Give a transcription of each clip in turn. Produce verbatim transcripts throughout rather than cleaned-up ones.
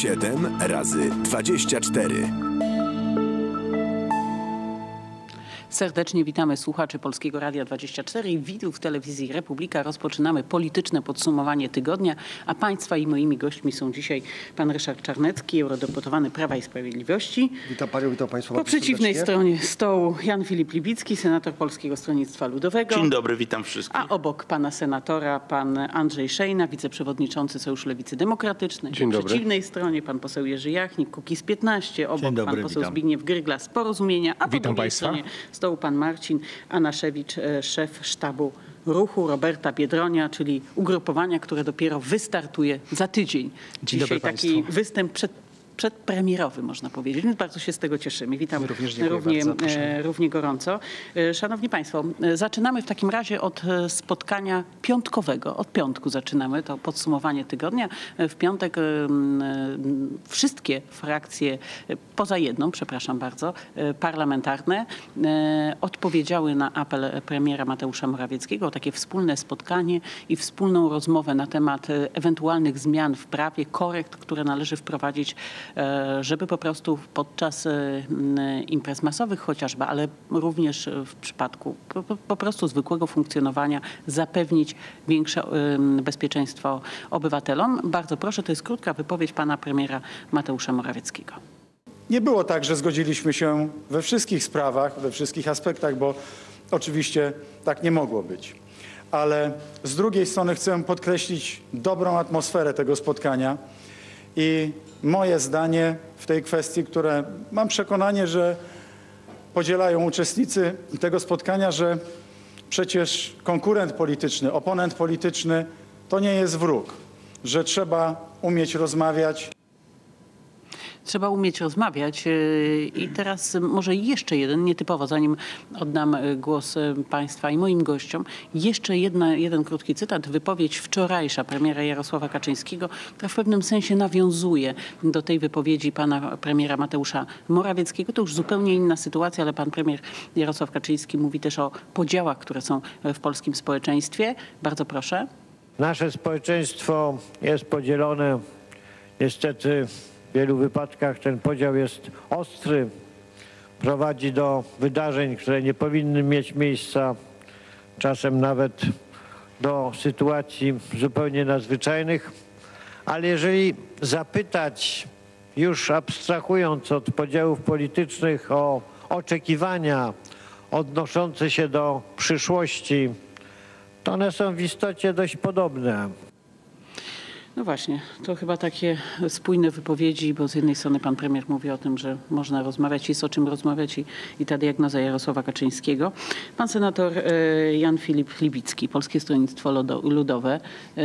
siedem razy dwadzieścia cztery. Serdecznie witamy słuchaczy Polskiego Radia dwadzieścia cztery i widzów telewizji Republika. Rozpoczynamy polityczne podsumowanie tygodnia, a Państwa i moimi gośćmi są dzisiaj pan Ryszard Czarnecki, eurodeputowany Prawa i Sprawiedliwości. Witam Panią, witam Państwa. Po przeciwnej stronie stołu Jan Filip Libicki, senator Polskiego Stronnictwa Ludowego. Dzień dobry, witam wszystkich. A obok pana senatora pan Andrzej Szejna, wiceprzewodniczący Sojuszu Lewicy Demokratycznej. Dzień po dobry. przeciwnej stronie pan poseł Jerzy Jachnik, Kukiz piętnaście, obok Dzień dobry, pan poseł witam. Zbigniew Grygla z Porozumienia, a po Witam drugiej państwa. stronie stołu pan Marcin Anaszewicz, szef sztabu ruchu Roberta Biedronia, czyli ugrupowania, które dopiero wystartuje za tydzień. Dzień Dzisiaj dobry taki państwu. występ przed przedpremierowy, można powiedzieć, więc bardzo się z tego cieszymy. Witam My również dziękuję równie, bardzo za zaproszenie. e, równie gorąco. E, Szanowni Państwo, e, zaczynamy w takim razie od e, spotkania piątkowego. Od piątku zaczynamy to podsumowanie tygodnia. E, W piątek e, m, e, wszystkie frakcje, e, poza jedną, przepraszam bardzo, e, parlamentarne e, odpowiedziały na apel premiera Mateusza Morawieckiego o takie wspólne spotkanie i wspólną rozmowę na temat e, ewentualnych zmian w prawie, korekt, które należy wprowadzić, żeby po prostu podczas imprez masowych chociażby, ale również w przypadku po, po prostu zwykłego funkcjonowania zapewnić większe bezpieczeństwo obywatelom. Bardzo proszę, to jest krótka wypowiedź pana premiera Mateusza Morawieckiego. Nie było tak, że zgodziliśmy się we wszystkich sprawach, we wszystkich aspektach, bo oczywiście tak nie mogło być. Ale z drugiej strony chcę podkreślić dobrą atmosferę tego spotkania i moje zdanie w tej kwestii, które mam przekonanie, że podzielają uczestnicy tego spotkania, że przecież konkurent polityczny, oponent polityczny to nie jest wróg, że trzeba umieć rozmawiać. Trzeba umieć rozmawiać i teraz może jeszcze jeden, nietypowo, zanim oddam głos Państwa i moim gościom, jeszcze jedna, jeden krótki cytat, wypowiedź wczorajsza premiera Jarosława Kaczyńskiego, która w pewnym sensie nawiązuje do tej wypowiedzi pana premiera Mateusza Morawieckiego. To już zupełnie inna sytuacja, ale pan premier Jarosław Kaczyński mówi też o podziałach, które są w polskim społeczeństwie. Bardzo proszę. Nasze społeczeństwo jest podzielone. Niestety w wielu wypadkach ten podział jest ostry, prowadzi do wydarzeń, które nie powinny mieć miejsca, czasem nawet do sytuacji zupełnie nadzwyczajnych. Ale jeżeli zapytać, już abstrahując od podziałów politycznych, o oczekiwania odnoszące się do przyszłości, to one są w istocie dość podobne. No właśnie, to chyba takie spójne wypowiedzi, bo z jednej strony pan premier mówi o tym, że można rozmawiać, jest o czym rozmawiać i, i ta diagnoza Jarosława Kaczyńskiego. Pan senator e, Jan Filip Libicki, Polskie Stronnictwo Ludowe. E,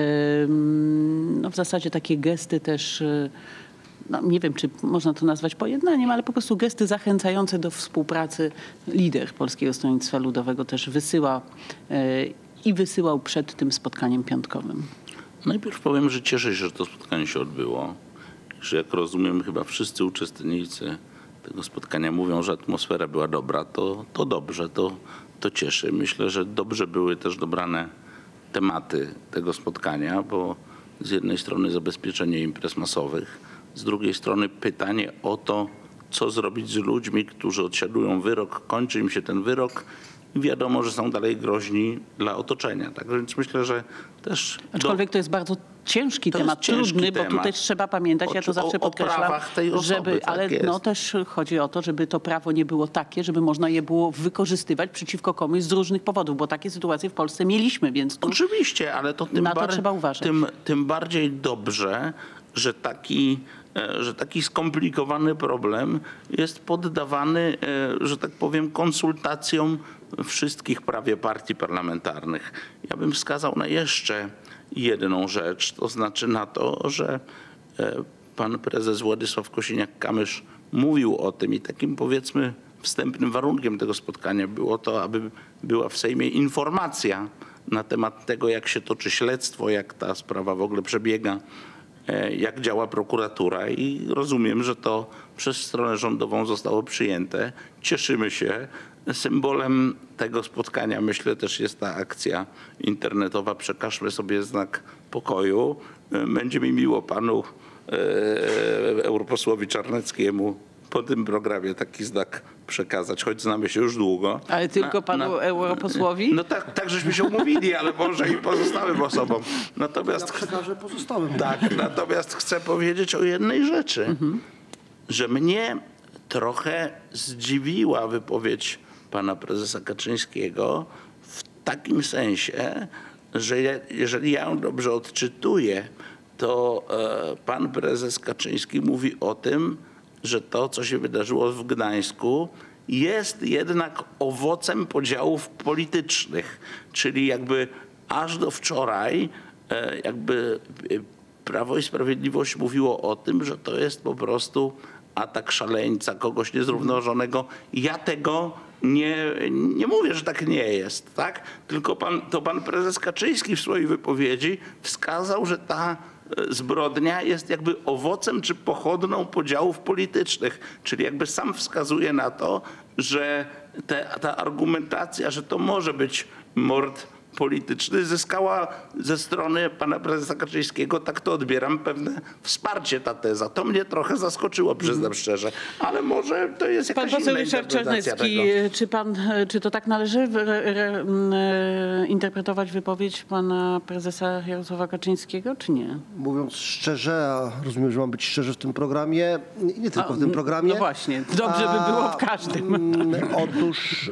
no w zasadzie takie gesty też, e, no nie wiem, czy można to nazwać pojednaniem, ale po prostu gesty zachęcające do współpracy. Lider Polskiego Stronnictwa Ludowego też wysyła e, i wysyłał przed tym spotkaniem piątkowym. Najpierw powiem, że cieszę się, że to spotkanie się odbyło. Że jak rozumiem, chyba wszyscy uczestnicy tego spotkania mówią, że atmosfera była dobra. To, to dobrze, to, to cieszy. Myślę, że dobrze były też dobrane tematy tego spotkania, bo z jednej strony zabezpieczenie imprez masowych, z drugiej strony pytanie o to, co zrobić z ludźmi, którzy odsiadują wyrok, kończy im się ten wyrok i wiadomo, że są dalej groźni dla otoczenia. Tak więc myślę, że też... Aczkolwiek do... to jest bardzo ciężki To temat, jest ciężki trudny, bo temat. tu też trzeba pamiętać, ja to O- zawsze o podkreślam, prawach tej osoby, żeby, tak ale jest. no też chodzi o to, żeby to prawo nie było takie, żeby można je było wykorzystywać przeciwko komuś z różnych powodów, bo takie sytuacje w Polsce mieliśmy, więc tu Oczywiście, ale to tym, na to bar- trzeba uważać. tym, tym bardziej dobrze, że taki, e, że taki skomplikowany problem jest poddawany, e, że tak powiem, konsultacjom wszystkich prawie partii parlamentarnych. Ja bym wskazał na jeszcze jedną rzecz, to znaczy na to, że e, pan prezes Władysław Kosiniak-Kamysz mówił o tym i takim, powiedzmy, wstępnym warunkiem tego spotkania było to, aby była w Sejmie informacja na temat tego, jak się toczy śledztwo, jak ta sprawa w ogóle przebiega, jak działa prokuratura i rozumiem, że to przez stronę rządową zostało przyjęte. Cieszymy się. Symbolem tego spotkania, myślę, też jest ta akcja internetowa Przekażmy sobie znak pokoju. Będzie mi miło panu e, europosłowi Czarneckiemu po tym programie taki znak przekazać, choć znamy się już długo. Ale tylko Na- panu na- europosłowi? No tak, tak żeśmy się umówili, ale może i pozostałym osobom. Natomiast, Przekażę pozostałym. tak, natomiast chcę powiedzieć o jednej rzeczy, że mnie trochę zdziwiła wypowiedź pana prezesa Kaczyńskiego w takim sensie, że je- jeżeli ja ją dobrze odczytuję, to e, pan prezes Kaczyński mówi o tym, że to, co się wydarzyło w Gdańsku, jest jednak owocem podziałów politycznych, czyli jakby aż do wczoraj e, jakby e, Prawo i Sprawiedliwość mówiło o tym, że to jest po prostu atak szaleńca, kogoś niezrównoważonego. Ja tego nie, nie mówię, że tak nie jest, tak? Tylko pan, to pan prezes Kaczyński w swojej wypowiedzi wskazał, że ta e, zbrodnia jest jakby owocem czy pochodną podziałów politycznych. Czyli jakby sam wskazuje na to, że te, ta argumentacja, że to może być mord polityczny, zyskała ze strony pana prezesa Kaczyńskiego, tak to odbieram, pewne wsparcie ta teza. To mnie trochę zaskoczyło, przyznam szczerze, ale może to jest Pan jakaś poseł inna Ryszard interpretacja Czarnecki, tego. czy, pan, czy to tak należy re, re, m, e, interpretować wypowiedź pana prezesa Jarosława Kaczyńskiego, czy nie? Mówiąc szczerze, a rozumiem, że mam być szczerzy w tym programie i nie tylko w tym programie. No właśnie, dobrze by było w każdym. Mm, Otóż y,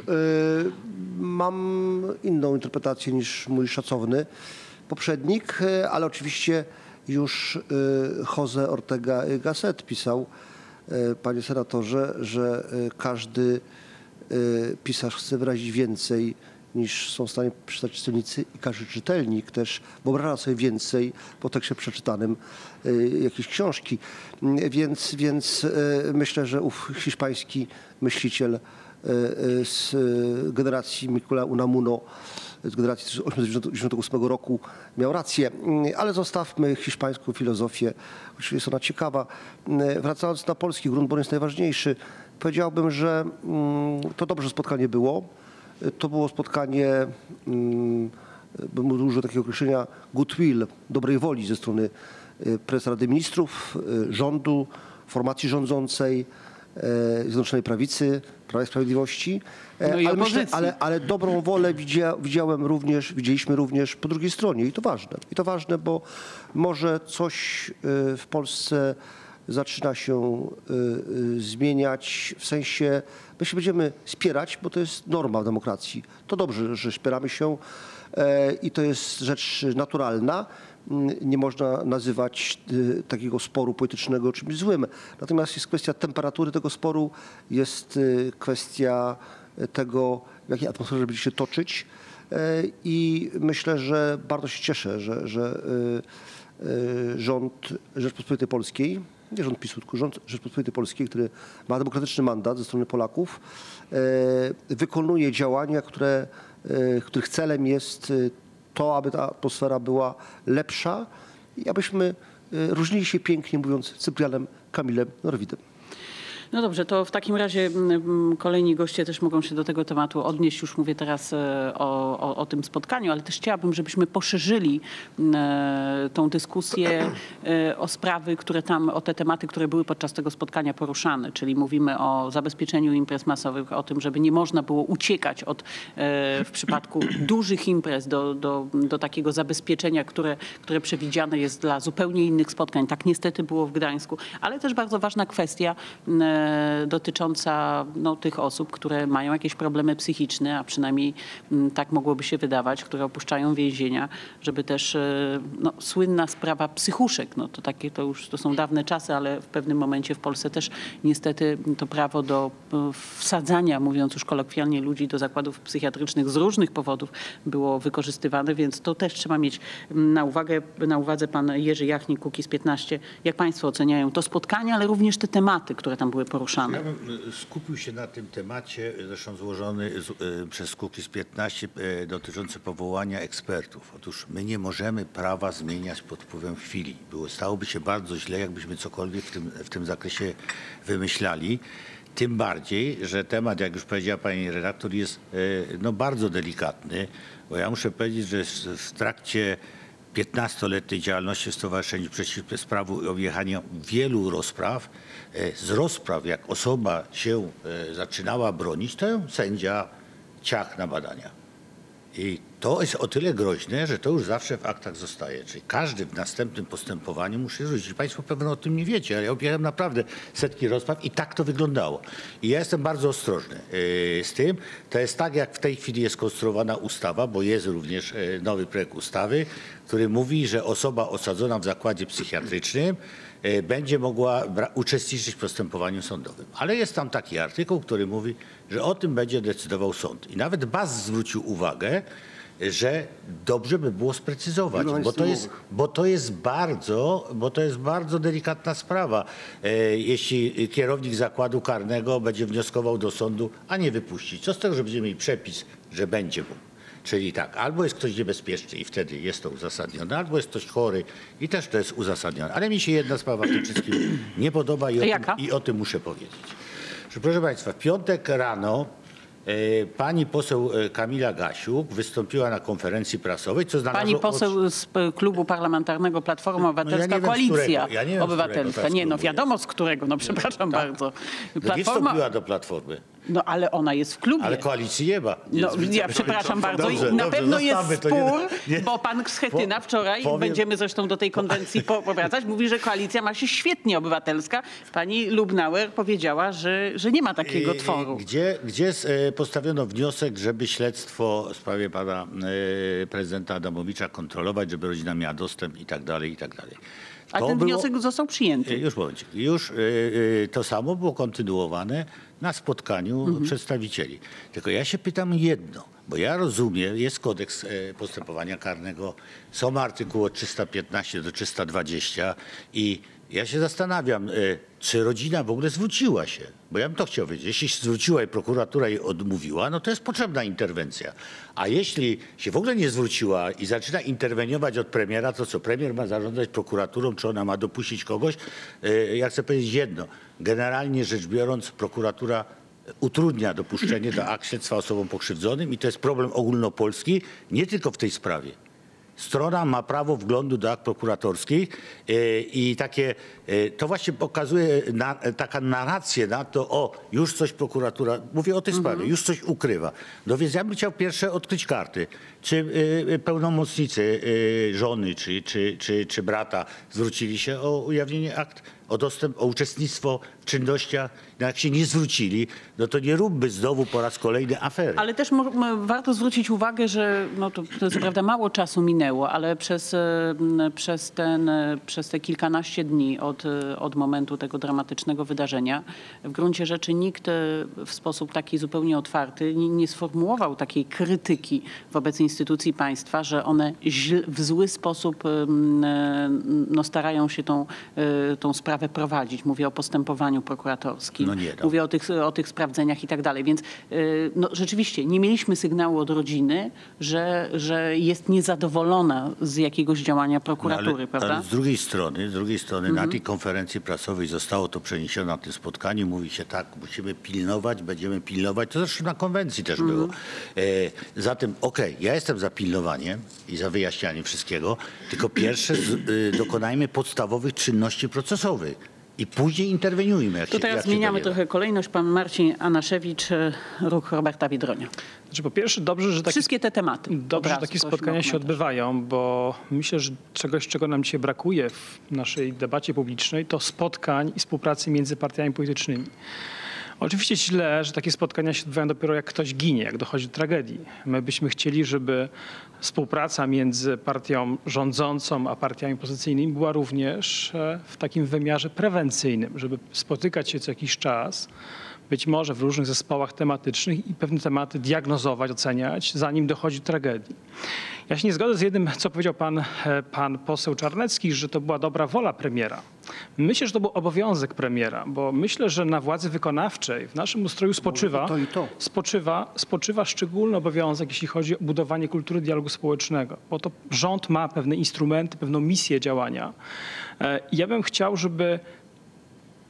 mam inną interpretację niż mój szacowny poprzednik, y, ale oczywiście już y, Jose Ortega y Gasset pisał, y, panie senatorze, że y, każdy y, pisarz chce wyrazić więcej niż są w stanie przeczytać czytelnicy i każdy czytelnik też wyobraża sobie więcej po tekście przeczytanym y, jakiejś książki. Y, Więc, więc y, myślę, że ów hiszpański myśliciel y, y, z y, generacji Nicola Unamuno z generacji tysiąc osiemset dziewięćdziesiątego ósmego roku miał rację. Y, Ale zostawmy hiszpańską filozofię, oczywiście jest ona ciekawa. Y, Wracając na polski grunt, bo on jest najważniejszy, powiedziałbym, że mm, to dobrze spotkanie było. To było spotkanie, mm, bym użył takiego określenia, goodwill, dobrej woli ze strony y, prezesa Rady Ministrów, y, rządu, formacji rządzącej, y, Zjednoczonej Prawicy, Prawa i Sprawiedliwości. E, No i ale, opozycji. ale, ale dobrą wolę widzia, widziałem również, widzieliśmy również po drugiej stronie i to ważne. I to ważne, bo może coś y, w Polsce zaczyna się y, y, zmieniać w sensie, my się będziemy spierać, bo to jest norma w demokracji. To dobrze, że spieramy się e, i to jest rzecz naturalna. Mm, Nie można nazywać y, takiego sporu politycznego czymś złym. Natomiast jest kwestia temperatury tego sporu, jest y, kwestia tego, w jakiej atmosferze będzie się toczyć. E, I myślę, że bardzo się cieszę, że, że y, y, rząd Rzeczpospolitej Polskiej, nie rząd PiSu, tylko rząd Rzeczpospolitej Polskiej, który ma demokratyczny mandat ze strony Polaków, e, wykonuje działania, które, e, których celem jest e, to, aby ta atmosfera była lepsza i abyśmy e, różnili się pięknie, mówiąc Cyprianem Kamilem Norwidem. No dobrze, to w takim razie mm, kolejni goście też mogą się do tego tematu odnieść. Już mówię teraz e, o, o, o tym spotkaniu, ale też chciałabym, żebyśmy poszerzyli e, tą dyskusję e, o sprawy, które tam, o te tematy, które były podczas tego spotkania poruszane. Czyli mówimy o zabezpieczeniu imprez masowych, o tym, żeby nie można było uciekać od, e, w przypadku dużych imprez do, do, do takiego zabezpieczenia, które, które przewidziane jest dla zupełnie innych spotkań. Tak niestety było w Gdańsku, ale też bardzo ważna kwestia e, dotycząca no, tych osób, które mają jakieś problemy psychiczne, a przynajmniej m, tak mogłoby się wydawać, które opuszczają więzienia, żeby też e, no, słynna sprawa psychuszek, no to takie to już to są dawne czasy, ale w pewnym momencie w Polsce też niestety to prawo do e, wsadzania, mówiąc już kolokwialnie, ludzi do zakładów psychiatrycznych z różnych powodów było wykorzystywane, więc to też trzeba mieć na uwagę, na uwadze. Pan Jerzy Jachnik, Kukiz piętnaście. Jak państwo oceniają to spotkanie, ale również te tematy, które tam były poruszane? Ja bym skupił się na tym temacie, zresztą złożony z, y, przez Kukiz piętnaście, y, dotyczący powołania ekspertów. Otóż my nie możemy prawa zmieniać pod wpływem chwili. Było, stałoby się bardzo źle, jakbyśmy cokolwiek w tym, w tym zakresie wymyślali. Tym bardziej, że temat, jak już powiedziała pani redaktor, jest y, no, bardzo delikatny, bo ja muszę powiedzieć, że w, w trakcie piętnastoletniej działalności w Stowarzyszeniu Przeciw Bezprawu i objechania wielu rozpraw. Z rozpraw, jak osoba się zaczynała bronić, to ją sędzia ciach na badania. I to jest o tyle groźne, że to już zawsze w aktach zostaje. Czyli każdy w następnym postępowaniu musi zwrócić. Państwo pewno o tym nie wiecie, ale ja objechałem naprawdę setki rozpraw i tak to wyglądało. I ja jestem bardzo ostrożny z tym. To jest tak, jak w tej chwili jest konstruowana ustawa, bo jest również nowy projekt ustawy, który mówi, że osoba osadzona w zakładzie psychiatrycznym będzie mogła uczestniczyć w postępowaniu sądowym. Ale jest tam taki artykuł, który mówi, że o tym będzie decydował sąd. I nawet B A S zwrócił uwagę, że dobrze by było sprecyzować, bo to jest, bo to jest bardzo, bo to jest bardzo delikatna sprawa. Jeśli kierownik zakładu karnego będzie wnioskował do sądu, a nie wypuścić. Co z tego, że będziemy mieli przepis, że będzie mógł. Czyli tak, albo jest ktoś niebezpieczny i wtedy jest to uzasadnione, albo jest ktoś chory i też to jest uzasadnione. Ale mi się jedna sprawa w tym wszystkim nie podoba i o, tym, i o tym muszę powiedzieć. Że, proszę Państwa, w piątek rano e, pani poseł Kamila Gasiuk wystąpiła na konferencji prasowej, co znalazło... Pani poseł z Klubu Parlamentarnego Platforma Obywatelska, no ja Koalicja ja nie Obywatelska. Nie, no wiadomo z którego, no przepraszam tak. bardzo. Platforma... No nie wstąpiła do Platformy. No ale ona jest w klubie. Ale koalicji nie ma. No, ja przepraszam bardzo. Dobrze, I na dobrze, pewno jest zostawmy, spór, nie, nie. bo pan Schetyna wczoraj, powiem, będziemy zresztą do tej konwencji powracać, mówi, że koalicja ma się świetnie obywatelska. Pani Lubnauer powiedziała, że, że nie ma takiego tworu. Gdzie, gdzie postawiono wniosek, żeby śledztwo w sprawie pana prezydenta Adamowicza kontrolować, żeby rodzina miała dostęp i tak dalej, i tak dalej. A ten było, wniosek został przyjęty. Już momencik. Już y, to samo było kontynuowane na spotkaniu mhm. przedstawicieli. Tylko ja się pytam jedno, bo ja rozumiem, jest kodeks postępowania karnego, są artykuły od trzysta piętnaście do trzysta dwadzieścia i ja się zastanawiam, czy rodzina w ogóle zwróciła się, bo ja bym to chciał wiedzieć. Jeśli się zwróciła i prokuratura jej odmówiła, no to jest potrzebna interwencja. A jeśli się w ogóle nie zwróciła i zaczyna interweniować od premiera, to co? Premier ma zarządzać prokuraturą, czy ona ma dopuścić kogoś? Ja chcę powiedzieć jedno. Generalnie rzecz biorąc, prokuratura utrudnia dopuszczenie do akt śledztwa osobom pokrzywdzonym i to jest problem ogólnopolski, nie tylko w tej sprawie. Strona ma prawo wglądu do akt prokuratorskich i takie, to właśnie pokazuje na, taka narrację na to, o, już coś prokuratura, mówię o tej sprawie, mhm. już coś ukrywa. No więc ja bym chciał pierwsze odkryć karty. Czy y, pełnomocnicy y, żony czy, czy, czy, czy brata zwrócili się o ujawnienie akt, o dostęp, o uczestnictwo w czynnościach? No jak się nie zwrócili, no to nie róbmy znowu po raz kolejny afery. Ale też warto zwrócić uwagę, że no to, to co prawda mało czasu minęło, ale przez, przez, ten, przez te kilkanaście dni od, od momentu tego dramatycznego wydarzenia w gruncie rzeczy nikt w sposób taki zupełnie otwarty nie, nie sformułował takiej krytyki wobec instytucji państwa, że one źle, w zły sposób no, starają się tą, tą sprawę prowadzić. Mówię o postępowaniu prokuratorskim. No nie, no. Mówię o tych, o tych sprawdzeniach i tak dalej. Więc no, rzeczywiście nie mieliśmy sygnału od rodziny, że, że jest niezadowolona z jakiegoś działania prokuratury, no ale, prawda? Ale z drugiej strony, z drugiej strony mhm. na tej konferencji prasowej zostało to przeniesione na tym spotkaniu. Mówi się tak, musimy pilnować, będziemy pilnować. To zresztą na konwencji też mhm. było. E, zatem okej, okay, ja jestem za pilnowaniem i za wyjaśnianiem wszystkiego, tylko pierwsze z, y, dokonajmy podstawowych czynności procesowych. I później interweniujmy. Jak to teraz jak zmieniamy trochę kolejność. Pan Marcin Anaszewicz, ruch Roberta Biedronia. Znaczy, po pierwsze dobrze, że takie, wszystkie te tematy. Dobrze, że takie spotkania się odbywają, bo myślę, że czegoś, czego nam dzisiaj brakuje w naszej debacie publicznej, to spotkań i współpracy między partiami politycznymi. Oczywiście źle, że takie spotkania się odbywają dopiero jak ktoś ginie, jak dochodzi do tragedii. My byśmy chcieli, żeby współpraca między partią rządzącą a partiami opozycyjnymi była również w takim wymiarze prewencyjnym, żeby spotykać się co jakiś czas, być może w różnych zespołach tematycznych i pewne tematy diagnozować, oceniać, zanim dochodzi do tragedii. Ja się nie zgodzę z jednym, co powiedział pan, pan poseł Czarnecki, że to była dobra wola premiera. Myślę, że to był obowiązek premiera, bo myślę, że na władzy wykonawczej w naszym ustroju spoczywa, to i to. spoczywa, spoczywa szczególny obowiązek, jeśli chodzi o budowanie kultury dialogu społecznego, bo to rząd ma pewne instrumenty, pewną misję działania. Ja bym chciał, żeby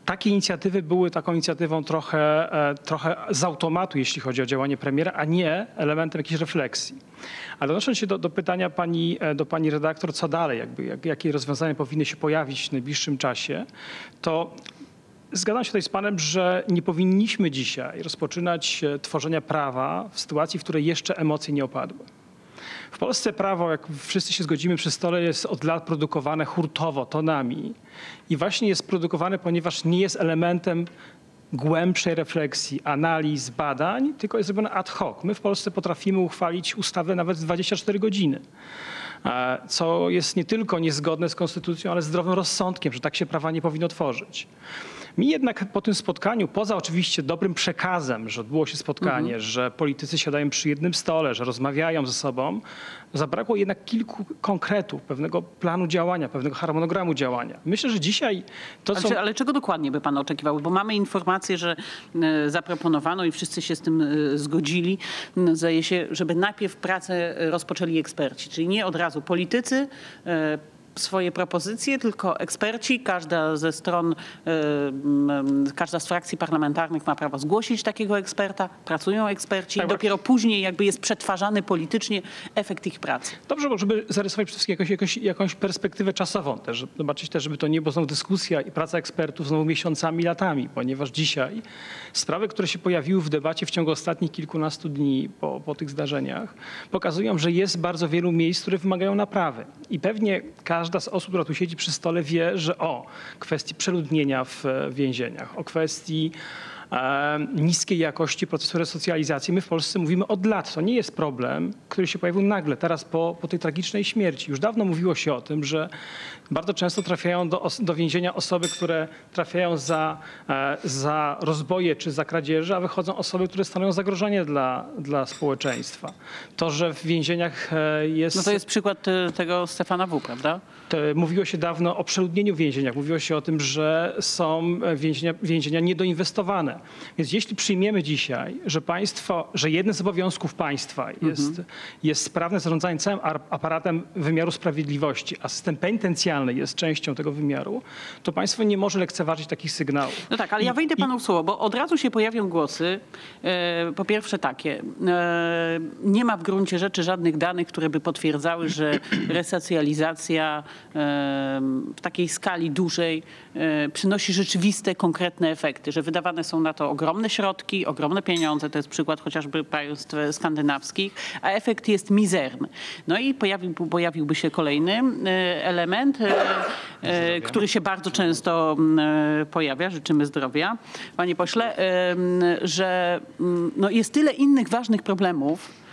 takie inicjatywy były taką inicjatywą trochę, e, trochę z automatu, jeśli chodzi o działanie premiera, a nie elementem jakiejś refleksji. Ale odnosząc się do, do pytania pani, e, do pani redaktor, co dalej, jakby, jak, jakie rozwiązania powinny się pojawić w najbliższym czasie, to zgadzam się tutaj z panem, że nie powinniśmy dzisiaj rozpoczynać e, tworzenia prawa w sytuacji, w której jeszcze emocje nie opadły. W Polsce prawo, jak wszyscy się zgodzimy przy stole, jest od lat produkowane hurtowo, tonami. I właśnie jest produkowane, ponieważ nie jest elementem głębszej refleksji, analiz, badań, tylko jest zrobione ad hoc. My w Polsce potrafimy uchwalić ustawę nawet w dwadzieścia cztery godziny. Co jest nie tylko niezgodne z konstytucją, ale zdrowym rozsądkiem, że tak się prawa nie powinno tworzyć. Mi jednak po tym spotkaniu, poza oczywiście dobrym przekazem, że odbyło się spotkanie, mhm. że politycy siadają przy jednym stole, że rozmawiają ze sobą, zabrakło jednak kilku konkretów, pewnego planu działania, pewnego harmonogramu działania. Myślę, że dzisiaj to, ale, co... czy, ale czego dokładnie by pan oczekiwał? Bo mamy informację, że e, zaproponowano i wszyscy się z tym e, zgodzili, m, zdaje się, żeby najpierw pracę rozpoczęli eksperci, czyli nie od razu politycy, e, swoje propozycje, tylko eksperci, każda ze stron, y, każda z frakcji parlamentarnych ma prawo zgłosić takiego eksperta, pracują eksperci tak, i dopiero później jakby jest przetwarzany politycznie efekt ich pracy. Dobrze, bo żeby zarysować przede wszystkim jakąś, jakąś, jakąś perspektywę czasową też, zobaczyć też, żeby to nie była znowu dyskusja i praca ekspertów znowu miesiącami, latami, ponieważ dzisiaj sprawy, które się pojawiły w debacie w ciągu ostatnich kilkunastu dni po, po tych zdarzeniach, pokazują, że jest bardzo wielu miejsc, które wymagają naprawy i pewnie każdy Każda z osób, która tu siedzi przy stole, wie, że o kwestii przeludnienia w więzieniach, o kwestii e, niskiej jakości procesu resocjalizacji my w Polsce mówimy od lat. To nie jest problem, który się pojawił nagle, teraz po, po tej tragicznej śmierci. Już dawno mówiło się o tym, że bardzo często trafiają do, do więzienia osoby, które trafiają za, e, za rozboje czy za kradzieże, a wychodzą osoby, które stanowią zagrożenie dla, dla społeczeństwa. To, że w więzieniach e, jest... No to jest przykład e, tego Stefana W., prawda? To mówiło się dawno o przeludnieniu w więzieniach. Mówiło się o tym, że są więzienia, więzienia niedoinwestowane. Więc jeśli przyjmiemy dzisiaj, że państwo, że jednym z obowiązków państwa jest, mhm. jest sprawne zarządzanie całym aparatem wymiaru sprawiedliwości, a system penitencjalny jest częścią tego wymiaru, to państwo nie może lekceważyć takich sygnałów. No tak, ale ja wejdę panu w słowo, bo od razu się pojawią głosy. E, po pierwsze takie, e, nie ma w gruncie rzeczy żadnych danych, które by potwierdzały, że resocjalizacja w takiej skali dużej przynosi rzeczywiste, konkretne efekty, że wydawane są na to ogromne środki, ogromne pieniądze, to jest przykład chociażby państw skandynawskich, a efekt jest mizerny. No i pojawił, pojawiłby się kolejny element, zdrowia. Który się bardzo często pojawia, życzymy zdrowia, panie pośle, że no jest tyle innych ważnych problemów,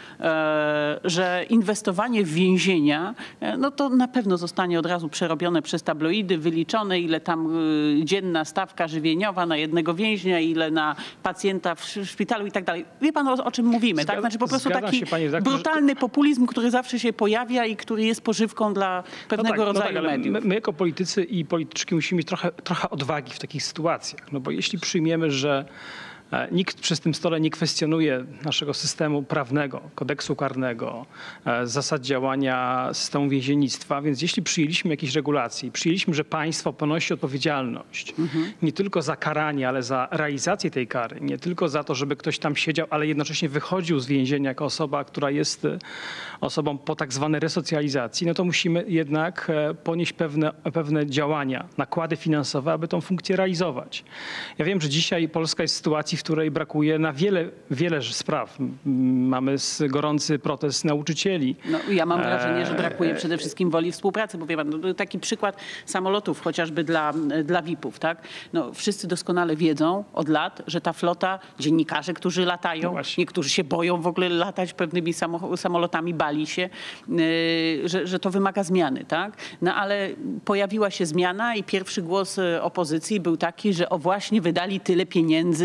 że inwestowanie w więzienia, no to na pewno zostanie od razu przerobione przez tabloidy, wyliczone, ile tam dzienna stawka żywieniowa na jednego więźnia, ile na pacjenta w szpitalu i tak dalej. Wie pan, o, o czym mówimy, tak? Znaczy po prostu taki się, brutalny populizm, który zawsze się pojawia i który jest pożywką dla pewnego no tak, rodzaju no tak, mediów. My, my jako politycy i polityczki musimy mieć trochę, trochę odwagi w takich sytuacjach, no bo jeśli przyjmiemy, że nikt przy tym stole nie kwestionuje naszego systemu prawnego, kodeksu karnego, zasad działania systemu więziennictwa, więc jeśli przyjęliśmy jakieś regulacje, przyjęliśmy, że państwo ponosi odpowiedzialność mhm. nie tylko za karanie, ale za realizację tej kary, nie tylko za to, żeby ktoś tam siedział, ale jednocześnie wychodził z więzienia jako osoba, która jest osobą po tak zwanej resocjalizacji, no to musimy jednak ponieść pewne, pewne działania, nakłady finansowe, aby tą funkcję realizować. Ja wiem, że dzisiaj Polska jest w sytuacji, w której brakuje na wiele, wiele spraw. Mamy gorący protest nauczycieli. No, ja mam wrażenie, że brakuje przede wszystkim woli współpracy, bo wie pan, no, taki przykład samolotów chociażby dla, dla V I P-ów, tak? No, wszyscy doskonale wiedzą od lat, że ta flota, dziennikarze, którzy latają, no niektórzy się boją w ogóle latać pewnymi samolotami, bali się, yy, że, że to wymaga zmiany, tak? No ale pojawiła się zmiana i pierwszy głos opozycji był taki, że o właśnie wydali tyle pieniędzy na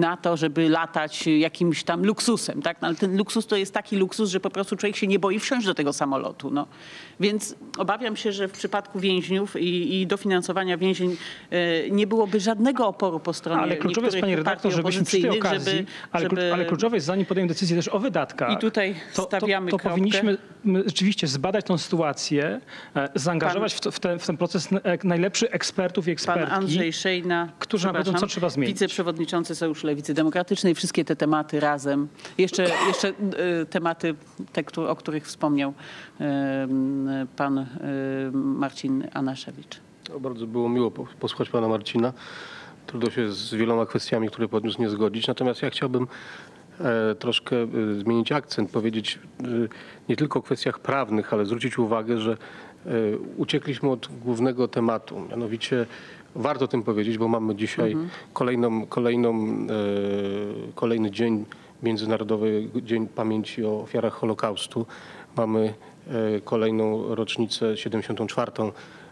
na to, żeby latać jakimś tam luksusem, tak? No, ale ten luksus to jest taki luksus, że po prostu człowiek się nie boi wsiąść do tego samolotu. No. Więc obawiam się, że w przypadku więźniów i, i dofinansowania więzień e, nie byłoby żadnego oporu po stronie Ale kluczowe jest, panie redaktor, żebyśmy przy tej okazji, żeby, ale, żeby... ale kluczowe jest, zanim podejmiemy decyzję też o wydatkach, I tutaj stawiamy to, to, to kropkę. powinniśmy rzeczywiście zbadać tą sytuację, e, zaangażować Pan, w, to, w, ten, w ten proces najlepszych ekspertów i ekspertki. Pan Andrzej Szejna, którzy nam powiedzą, co trzeba zmienić. Wiceprzewodniczący Sojuszu Lewicy Demokratycznej, wszystkie te tematy razem. Jeszcze, jeszcze y, tematy, te, które, o których wspomniał y, pan y, Marcin Anaszewicz. To bardzo było miło posłuchać pana Marcina. Trudno się z wieloma kwestiami, które podniósł, nie zgodzić. Natomiast ja chciałbym e, troszkę e, zmienić akcent, powiedzieć e, nie tylko o kwestiach prawnych, ale zwrócić uwagę, że e, uciekliśmy od głównego tematu. Mianowicie warto o tym powiedzieć, bo mamy dzisiaj mhm. kolejną, kolejną, e, kolejny dzień, Międzynarodowy Dzień Pamięci o Ofiarach Holokaustu. Mamy e, kolejną rocznicę, siedemdziesiątą czwartą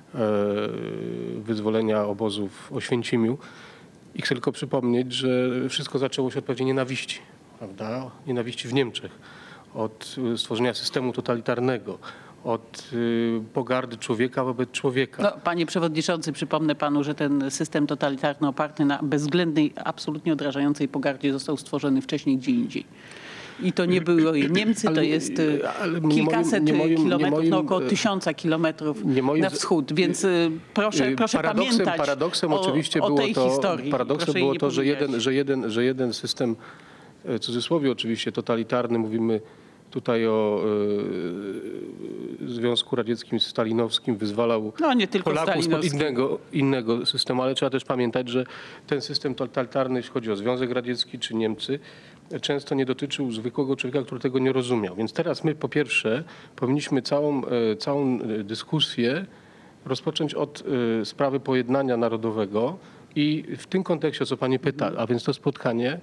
wyzwolenia obozu w Oświęcimiu. I chcę tylko przypomnieć, że wszystko zaczęło się od pewnej nienawiści, prawda? Nienawiści w Niemczech, od stworzenia systemu totalitarnego, od pogardy człowieka wobec człowieka. No, panie przewodniczący, przypomnę panu, że ten system totalitarny oparty na bezwzględnej, absolutnie odrażającej pogardzie został stworzony wcześniej gdzie indziej. I to nie były Niemcy, to jest kilkaset nie moim, nie moim, kilometrów, nie no moim, około tysiąca kilometrów moim, na wschód, więc proszę, proszę paradoksem, pamiętać paradoksem o, oczywiście o było tej to, historii. Paradoksem Proszę było to, że pomijać. jeden, że, jeden, że jeden system, w cudzysłowie oczywiście, totalitarny, mówimy tutaj o e, Związku Radzieckim Stalinowskim, wyzwalał no, nie tylko Polaków spod innego, innego systemu, ale trzeba też pamiętać, że ten system totalitarny, jeśli chodzi o Związek Radziecki czy Niemcy, często nie dotyczył zwykłego człowieka, który tego nie rozumiał. Więc teraz my po pierwsze powinniśmy całą, całą dyskusję rozpocząć od sprawy pojednania narodowego i w tym kontekście, o co pani pyta, a więc to spotkanie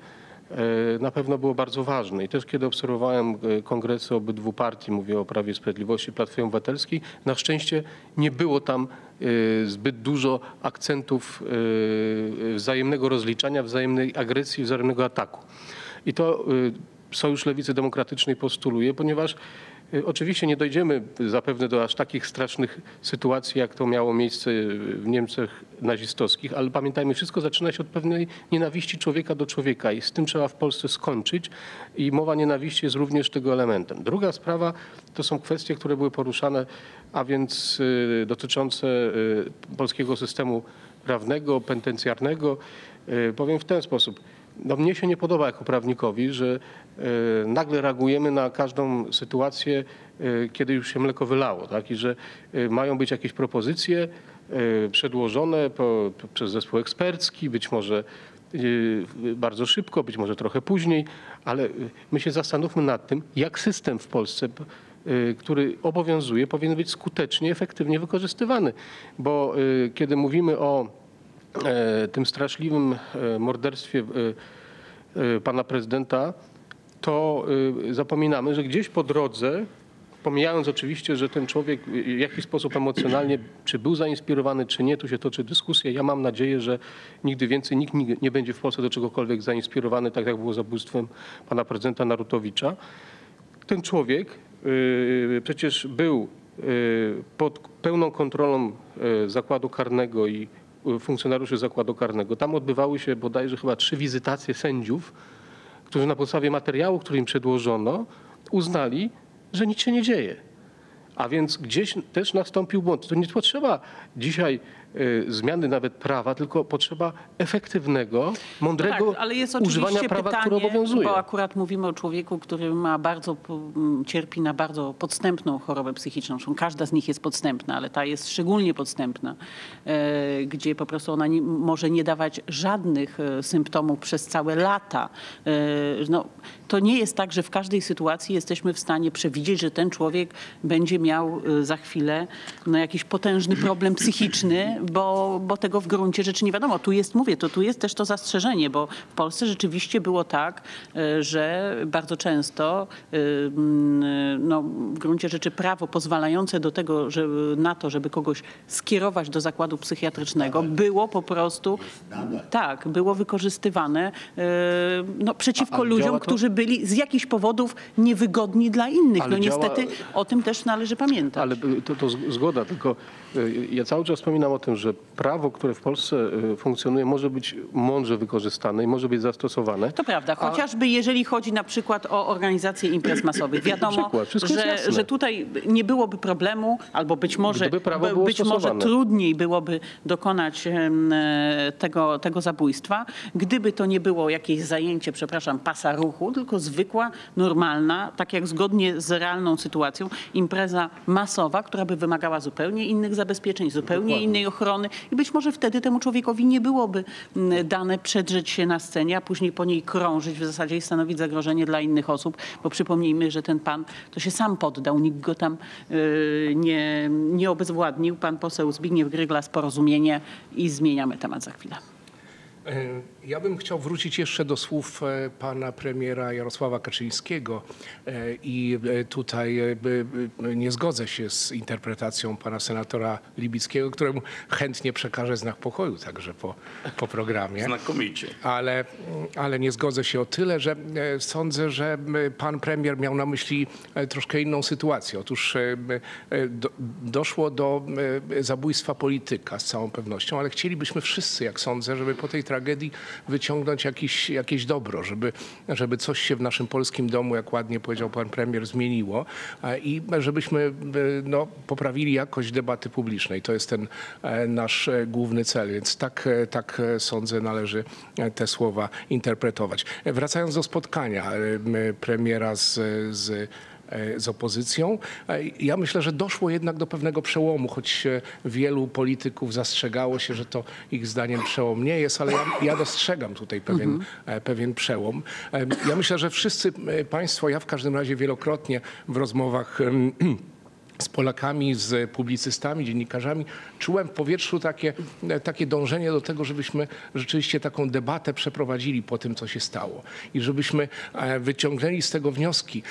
na pewno było bardzo ważne. I też kiedy obserwowałem kongresy obydwu partii, mówię o Prawie i Sprawiedliwości, Platformie Obywatelskiej, na szczęście nie było tam zbyt dużo akcentów wzajemnego rozliczania, wzajemnej agresji, wzajemnego ataku. I to Sojusz Lewicy Demokratycznej postuluje, ponieważ oczywiście nie dojdziemy zapewne do aż takich strasznych sytuacji, jak to miało miejsce w Niemczech nazistowskich, ale pamiętajmy, wszystko zaczyna się od pewnej nienawiści człowieka do człowieka i z tym trzeba w Polsce skończyć i mowa nienawiści jest również tego elementem. Druga sprawa to są kwestie, które były poruszane, a więc dotyczące polskiego systemu prawnego, penitencjarnego. Powiem w ten sposób. No, mnie się nie podoba jako prawnikowi, że y, nagle reagujemy na każdą sytuację, y, kiedy już się mleko wylało, tak? I że y, mają być jakieś propozycje y, przedłożone po, po, przez zespół ekspercki, być może y, bardzo szybko, być może trochę później, ale y, my się zastanówmy nad tym, jak system w Polsce, y, który obowiązuje, powinien być skutecznie, efektywnie wykorzystywany. Bo y, kiedy mówimy o tym straszliwym morderstwie pana prezydenta, to zapominamy, że gdzieś po drodze, pomijając oczywiście, że ten człowiek w jakiś sposób emocjonalnie, czy był zainspirowany, czy nie, tu się toczy dyskusja. Ja mam nadzieję, że nigdy więcej nikt nie będzie w Polsce do czegokolwiek zainspirowany, tak jak było zabójstwem pana prezydenta Narutowicza. Ten człowiek przecież był pod pełną kontrolą zakładu karnego i funkcjonariuszy zakładu karnego. Tam odbywały się bodajże chyba trzy wizytacje sędziów, którzy na podstawie materiału, który im przedłożono, uznali, że nic się nie dzieje. A więc gdzieś też nastąpił błąd. To nie potrzeba dzisiaj y, zmiany nawet prawa, tylko potrzeba efektywnego, mądrego no tak, ale jest używania prawa, pytanie, które obowiązuje. Bo akurat mówimy o człowieku, który ma bardzo, cierpi na bardzo podstępną chorobę psychiczną. Każda z nich jest podstępna, ale ta jest szczególnie podstępna, e, gdzie po prostu ona nie, może nie dawać żadnych e, symptomów przez całe lata. E, no, to nie jest tak, że w każdej sytuacji jesteśmy w stanie przewidzieć, że ten człowiek będzie miał e, za chwilę no, jakiś potężny problem psychiczny, bo, bo tego w gruncie rzeczy nie wiadomo. Tu jest, mówię, to tu jest też to zastrzeżenie, bo w Polsce rzeczywiście było tak, że bardzo często no, w gruncie rzeczy prawo pozwalające do tego, że, na to, żeby kogoś skierować do zakładu psychiatrycznego, było po prostu tak, było wykorzystywane no, przeciwko ludziom, którzy byli z jakichś powodów niewygodni dla innych. Ale no działa... niestety o tym też należy pamiętać. Ale to, to zgoda, tylko ja cały czas wspominam o tym, że prawo, które w Polsce funkcjonuje, może być mądrze wykorzystane i może być zastosowane. To prawda, chociażby a... jeżeli chodzi na przykład o organizację imprez masowych. Wiadomo, że, że tutaj nie byłoby problemu, albo być może, być może trudniej byłoby dokonać tego, tego zabójstwa, gdyby to nie było jakieś zajęcie, przepraszam, pasa ruchu, tylko zwykła, normalna, tak jak zgodnie z realną sytuacją, impreza masowa, która by wymagała zupełnie innych zabezpieczeń, zupełnie Dokładnie. innej ochrony i być może wtedy temu człowiekowi nie byłoby dane przedrzeć się na scenie, a później po niej krążyć w zasadzie i stanowić zagrożenie dla innych osób, bo przypomnijmy, że ten pan to się sam poddał, nikt go tam yy, nie, nie obezwładnił. Pan poseł Zbigniew Gryglas, Porozumienie i zmieniamy temat za chwilę. Ja bym chciał wrócić jeszcze do słów pana premiera Jarosława Kaczyńskiego i tutaj nie zgodzę się z interpretacją pana senatora Libickiego, któremu chętnie przekażę znak pokoju także po, po programie. Znakomicie. Ale, ale nie zgodzę się o tyle, że sądzę, że pan premier miał na myśli troszkę inną sytuację. Otóż do, doszło do zabójstwa polityka z całą pewnością, ale chcielibyśmy wszyscy, jak sądzę, żeby po tej tragedii wyciągnąć jakiś, jakieś dobro, żeby, żeby coś się w naszym polskim domu, jak ładnie powiedział pan premier, zmieniło i żebyśmy no, poprawili jakość debaty publicznej. To jest ten nasz główny cel, więc tak, tak sądzę, należy te słowa interpretować. Wracając do spotkania premiera z, z z opozycją. Ja myślę, że doszło jednak do pewnego przełomu, choć wielu polityków zastrzegało się, że to ich zdaniem przełom nie jest, ale ja, ja dostrzegam tutaj pewien, mhm. pewien przełom. Ja myślę, że wszyscy państwo, ja w każdym razie wielokrotnie w rozmowach z Polakami, z publicystami, dziennikarzami, czułem w powietrzu takie, takie dążenie do tego, żebyśmy rzeczywiście taką debatę przeprowadzili po tym, co się stało i żebyśmy wyciągnęli z tego wnioski.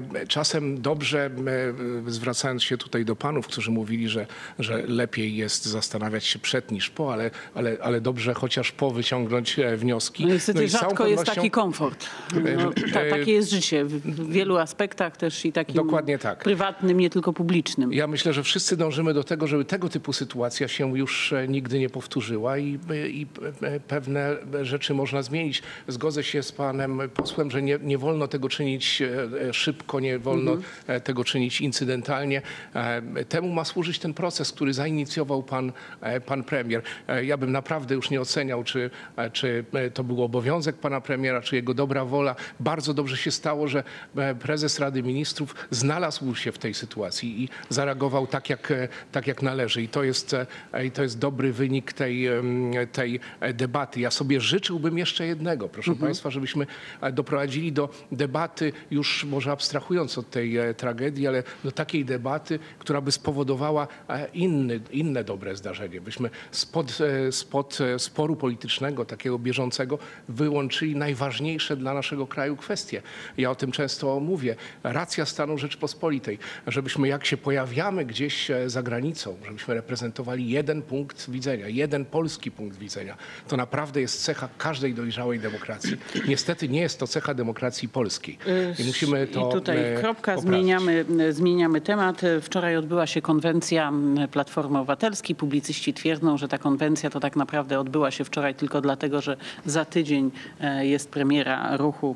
Czasem dobrze, zwracając się tutaj do panów, którzy mówili, że, że lepiej jest zastanawiać się przed niż po, ale, ale, ale dobrze chociaż po wyciągnąć wnioski. No niestety no rzadko pewnością... jest taki komfort. No, ta, takie jest życie w wielu aspektach też i takim Dokładnie tak. prywatnym, nie tylko publicznym. Ja myślę, że wszyscy dążymy do tego, żeby tego typu sytuacja się już nigdy nie powtórzyła i, i pewne rzeczy można zmienić. Zgodzę się z panem posłem, że nie, nie wolno tego czynić szybko, nie wolno mhm. tego czynić incydentalnie. Temu ma służyć ten proces, który zainicjował pan, pan premier. Ja bym naprawdę już nie oceniał, czy, czy to był obowiązek pana premiera, czy jego dobra wola. Bardzo dobrze się stało, że prezes Rady Ministrów znalazł się w tej sytuacji i zareagował tak jak, tak jak należy. I to jest, i to jest dobry wynik tej, tej debaty. Ja sobie życzyłbym jeszcze jednego, proszę mhm. państwa, żebyśmy doprowadzili do debaty, już może abstrahując od tej tragedii, ale do takiej debaty, która by spowodowała inny, inne dobre zdarzenie. Byśmy spod, spod sporu politycznego, takiego bieżącego, wyłączyli najważniejsze dla naszego kraju kwestie. Ja o tym często mówię. Racja stanu Rzeczypospolitej. Żebyśmy jak się pojawiamy gdzieś za granicą, żebyśmy reprezentowali jeden punkt widzenia, jeden polski punkt widzenia. To naprawdę jest cecha każdej dojrzałej demokracji. Niestety nie jest to cecha demokracji polskiej. I musimy to I tutaj kropka, zmieniamy, zmieniamy temat. Wczoraj odbyła się konwencja Platformy Obywatelskiej. Publicyści twierdzą, że ta konwencja to tak naprawdę odbyła się wczoraj tylko dlatego, że za tydzień jest premiera ruchu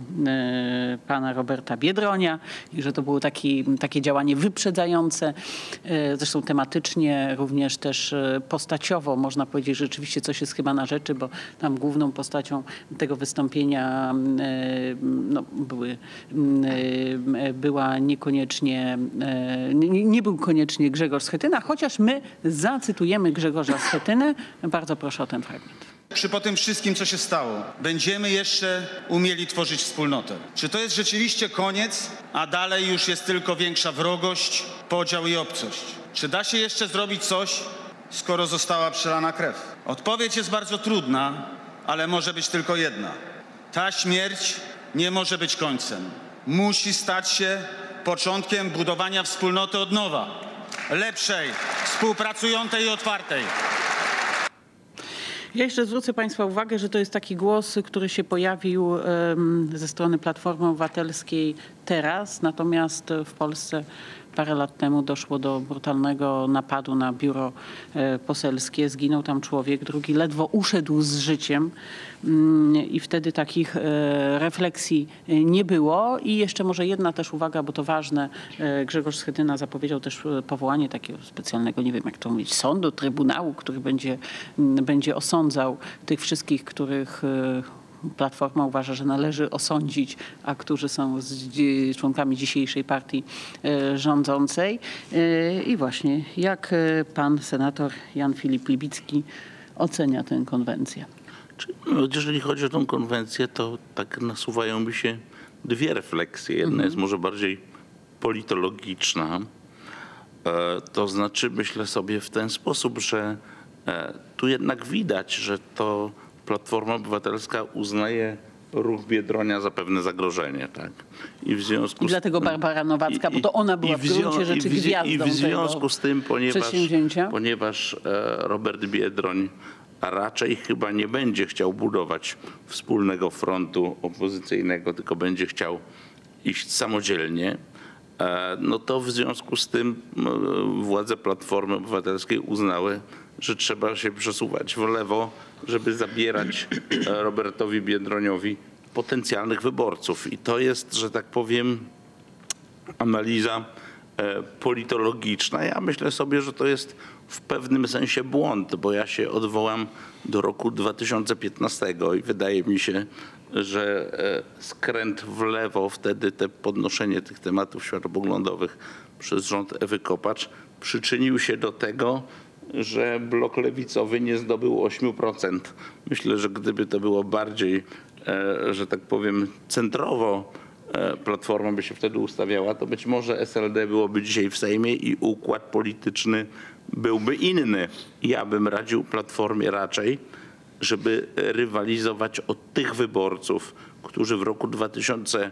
pana Roberta Biedronia i że to było taki, takie działanie wyprzedzające. Zresztą tematycznie, również też postaciowo można powiedzieć, że rzeczywiście coś jest chyba na rzeczy, bo tam główną postacią tego wystąpienia no, były, była niekoniecznie, nie, nie był koniecznie Grzegorz Schetyna, chociaż my zacytujemy Grzegorza Schetynę. Bardzo proszę o ten fragment. Czy po tym wszystkim, co się stało, będziemy jeszcze umieli tworzyć wspólnotę? Czy to jest rzeczywiście koniec, a dalej już jest tylko większa wrogość, podział i obcość? Czy da się jeszcze zrobić coś, skoro została przelana krew? Odpowiedź jest bardzo trudna, ale może być tylko jedna. Ta śmierć nie może być końcem. Musi stać się początkiem budowania wspólnoty od nowa. Lepszej, współpracującej i otwartej. Ja jeszcze zwrócę Państwa uwagę, że to jest taki głos, który się pojawił um, ze strony Platformy Obywatelskiej teraz, natomiast w Polsce parę lat temu doszło do brutalnego napadu na biuro e, poselskie. Zginął tam człowiek, drugi ledwo uszedł z życiem mm, i wtedy takich e, refleksji nie było. I jeszcze może jedna też uwaga, bo to ważne. E, Grzegorz Schetyna zapowiedział też powołanie takiego specjalnego, nie wiem jak to mówić, sądu, trybunału, który będzie, m, będzie osądzał tych wszystkich, których e, Platforma uważa, że należy osądzić, a którzy są z, członkami dzisiejszej partii e, rządzącej. E, I właśnie, jak e, pan senator Jan Filip Libicki ocenia tę konwencję? No, jeżeli chodzi o tę konwencję, to tak nasuwają mi się dwie refleksje. Jedna Mhm. jest może bardziej politologiczna. E, to znaczy myślę sobie w ten sposób, że e, tu jednak widać, że to Platforma Obywatelska uznaje ruch Biedronia za pewne zagrożenie, tak? I w związku I z dlatego Barbara Nowacka, bo to ona była w gruncie rzeczy gwiazdą I w związku tego z tym, ponieważ, przedsięwzięcia. ponieważ e, Robert Biedroń raczej chyba nie będzie chciał budować wspólnego frontu opozycyjnego, tylko będzie chciał iść samodzielnie, e, no to w związku z tym e, władze Platformy Obywatelskiej uznały, że trzeba się przesuwać w lewo, żeby zabierać Robertowi Biedroniowi potencjalnych wyborców. I to jest, że tak powiem, analiza politologiczna. Ja myślę sobie, że to jest w pewnym sensie błąd, bo ja się odwołam do roku dwa tysiące piętnastego i wydaje mi się, że skręt w lewo, wtedy te podnoszenie tych tematów światopoglądowych przez rząd Ewy Kopacz przyczynił się do tego, że blok lewicowy nie zdobył ośmiu procent. Myślę, że gdyby to było bardziej, że tak powiem, centrowo Platforma by się wtedy ustawiała, to być może S L D byłoby dzisiaj w Sejmie i układ polityczny byłby inny. Ja bym radził Platformie raczej, żeby rywalizować o tych wyborców, którzy w roku dwa tysiące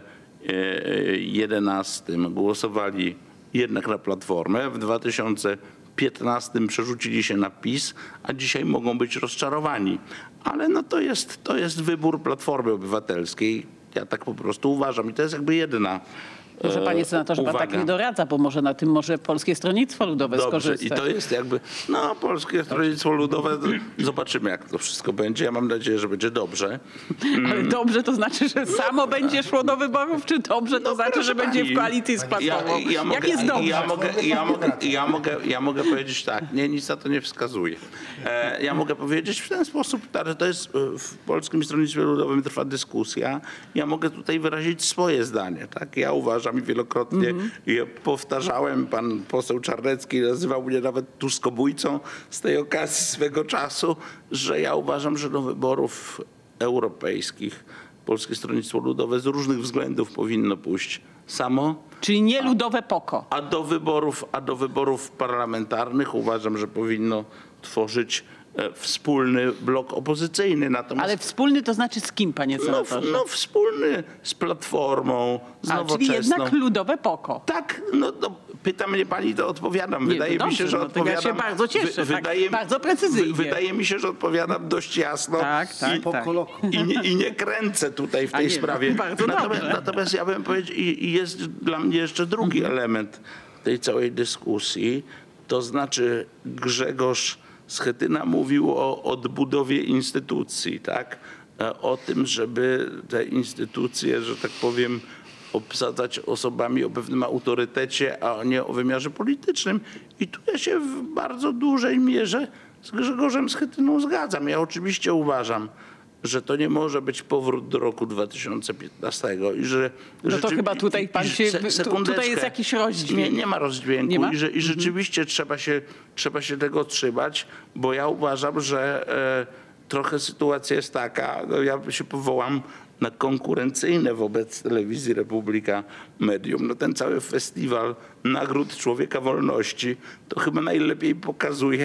jedenastym głosowali jednak na Platformę, w dwa tysiące piętnastym przerzucili się na PiS, a dzisiaj mogą być rozczarowani. Ale no to jest, to jest wybór Platformy Obywatelskiej. Ja tak po prostu uważam. I to jest jakby jedna Może panie senatorze pan tak nie doradza, bo może na tym może Polskie Stronnictwo Ludowe Dobrze, skorzystać. i to jest jakby, no Polskie Stronnictwo Ludowe, zobaczymy jak to wszystko będzie. Ja mam nadzieję, że będzie dobrze. Ale dobrze to znaczy, że samo będzie szło do wyborów, czy dobrze to No, znaczy, proszę że będzie pani, w koalicji z Platformą? Ja, ja mogę, Jak jest dobrze? Ja mogę, ja, mogę, ja, mogę, ja mogę powiedzieć tak, nie, nic na to nie wskazuje. E, ja mogę powiedzieć w ten sposób, że to jest w Polskim Stronnictwie Ludowym trwa dyskusja. Ja mogę tutaj wyrazić swoje zdanie. Tak? Ja uważam i wielokrotnie mm-hmm. je powtarzałem, pan poseł Czarnecki nazywał mnie nawet tuskobójcą z tej okazji swego czasu, że ja uważam, że do wyborów europejskich Polskie Stronnictwo Ludowe z różnych względów powinno pójść samo. Czyli nie ludowe poko. A do wyborów, a do wyborów parlamentarnych uważam, że powinno tworzyć wspólny blok opozycyjny. Natomiast, ale wspólny to znaczy z kim, panie senatorze? No, no wspólny z Platformą, z a, Nowoczesną. Czyli jednak ludowe poko. Tak, no, no pyta mnie pani, to odpowiadam. Wydaje Nie, no mi się, dobrze, że no, odpowiadam. Ja się bardzo cieszę, wy, tak, wydaje, bardzo precyzyjnie. Wy, wydaje mi się, że odpowiadam dość jasno. Tak, tak, i, tak. I, nie, I nie kręcę tutaj w tej nie, sprawie. Bardzo natomiast, dobrze. natomiast ja bym powiedział, i, i jest dla mnie jeszcze drugi Mhm. element tej całej dyskusji, to znaczy Grzegorz Schetyna mówił o odbudowie instytucji, tak? O tym, żeby te instytucje, że tak powiem, obsadzać osobami o pewnym autorytecie, a nie o wymiarze politycznym. I tu ja się w bardzo dużej mierze z Grzegorzem Schetyną zgadzam. Ja oczywiście uważam, że to nie może być powrót do roku dwa tysiące piętnastego i że... No to chyba tutaj pan się... Se, tutaj jest jakiś rozdźwięk. Nie, nie ma rozdźwięku Nie ma? I, że, i rzeczywiście mhm. trzeba, się, trzeba się tego trzymać, bo ja uważam, że e, trochę sytuacja jest taka, no ja się powołam na konkurencyjne wobec Telewizji Republika medium. No ten cały festiwal nagród Człowieka Wolności to chyba najlepiej pokazuje,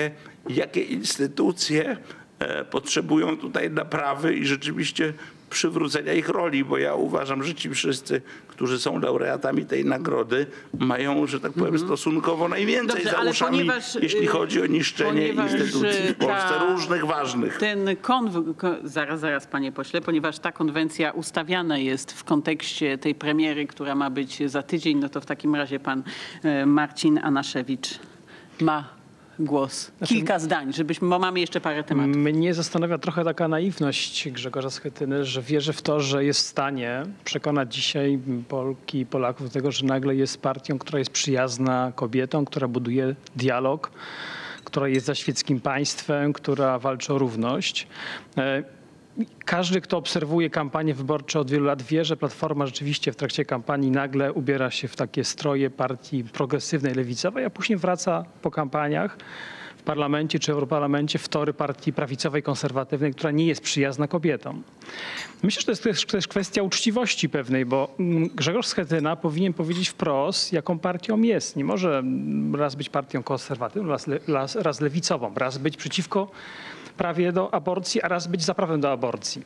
jakie instytucje potrzebują tutaj naprawy i rzeczywiście przywrócenia ich roli, bo ja uważam, że ci wszyscy, którzy są laureatami tej nagrody, mają, że tak powiem, stosunkowo najwięcej Dobrze, za ale uszami, ponieważ, jeśli chodzi o niszczenie ponieważ instytucji w Polsce, ta- różnych ważnych. Ten konw- ko- zaraz, zaraz panie pośle, ponieważ ta konwencja ustawiana jest w kontekście tej premiery, która ma być za tydzień, no to w takim razie pan e, Marcin Anaszewicz ma głos. Kilka zdań, żebyśmy, bo mamy jeszcze parę tematów. Mnie zastanawia trochę taka naiwność Grzegorza Schetyny, że wierzy w to, że jest w stanie przekonać dzisiaj Polki i Polaków do tego, że nagle jest partią, która jest przyjazna kobietom, która buduje dialog, która jest za świeckim państwem, która walczy o równość. E, Każdy, kto obserwuje kampanie wyborcze od wielu lat, wie, że Platforma rzeczywiście w trakcie kampanii nagle ubiera się w takie stroje partii progresywnej, lewicowej, a później wraca po kampaniach w parlamencie czy europarlamencie w tory partii prawicowej, konserwatywnej, która nie jest przyjazna kobietom. Myślę, że to jest też, też kwestia uczciwości pewnej, bo Grzegorz Schetyna powinien powiedzieć wprost, jaką partią jest. Nie może raz być partią konserwatywną, raz, raz, raz lewicową, raz być przeciwko prawie do aborcji, a raz być za prawem do aborcji.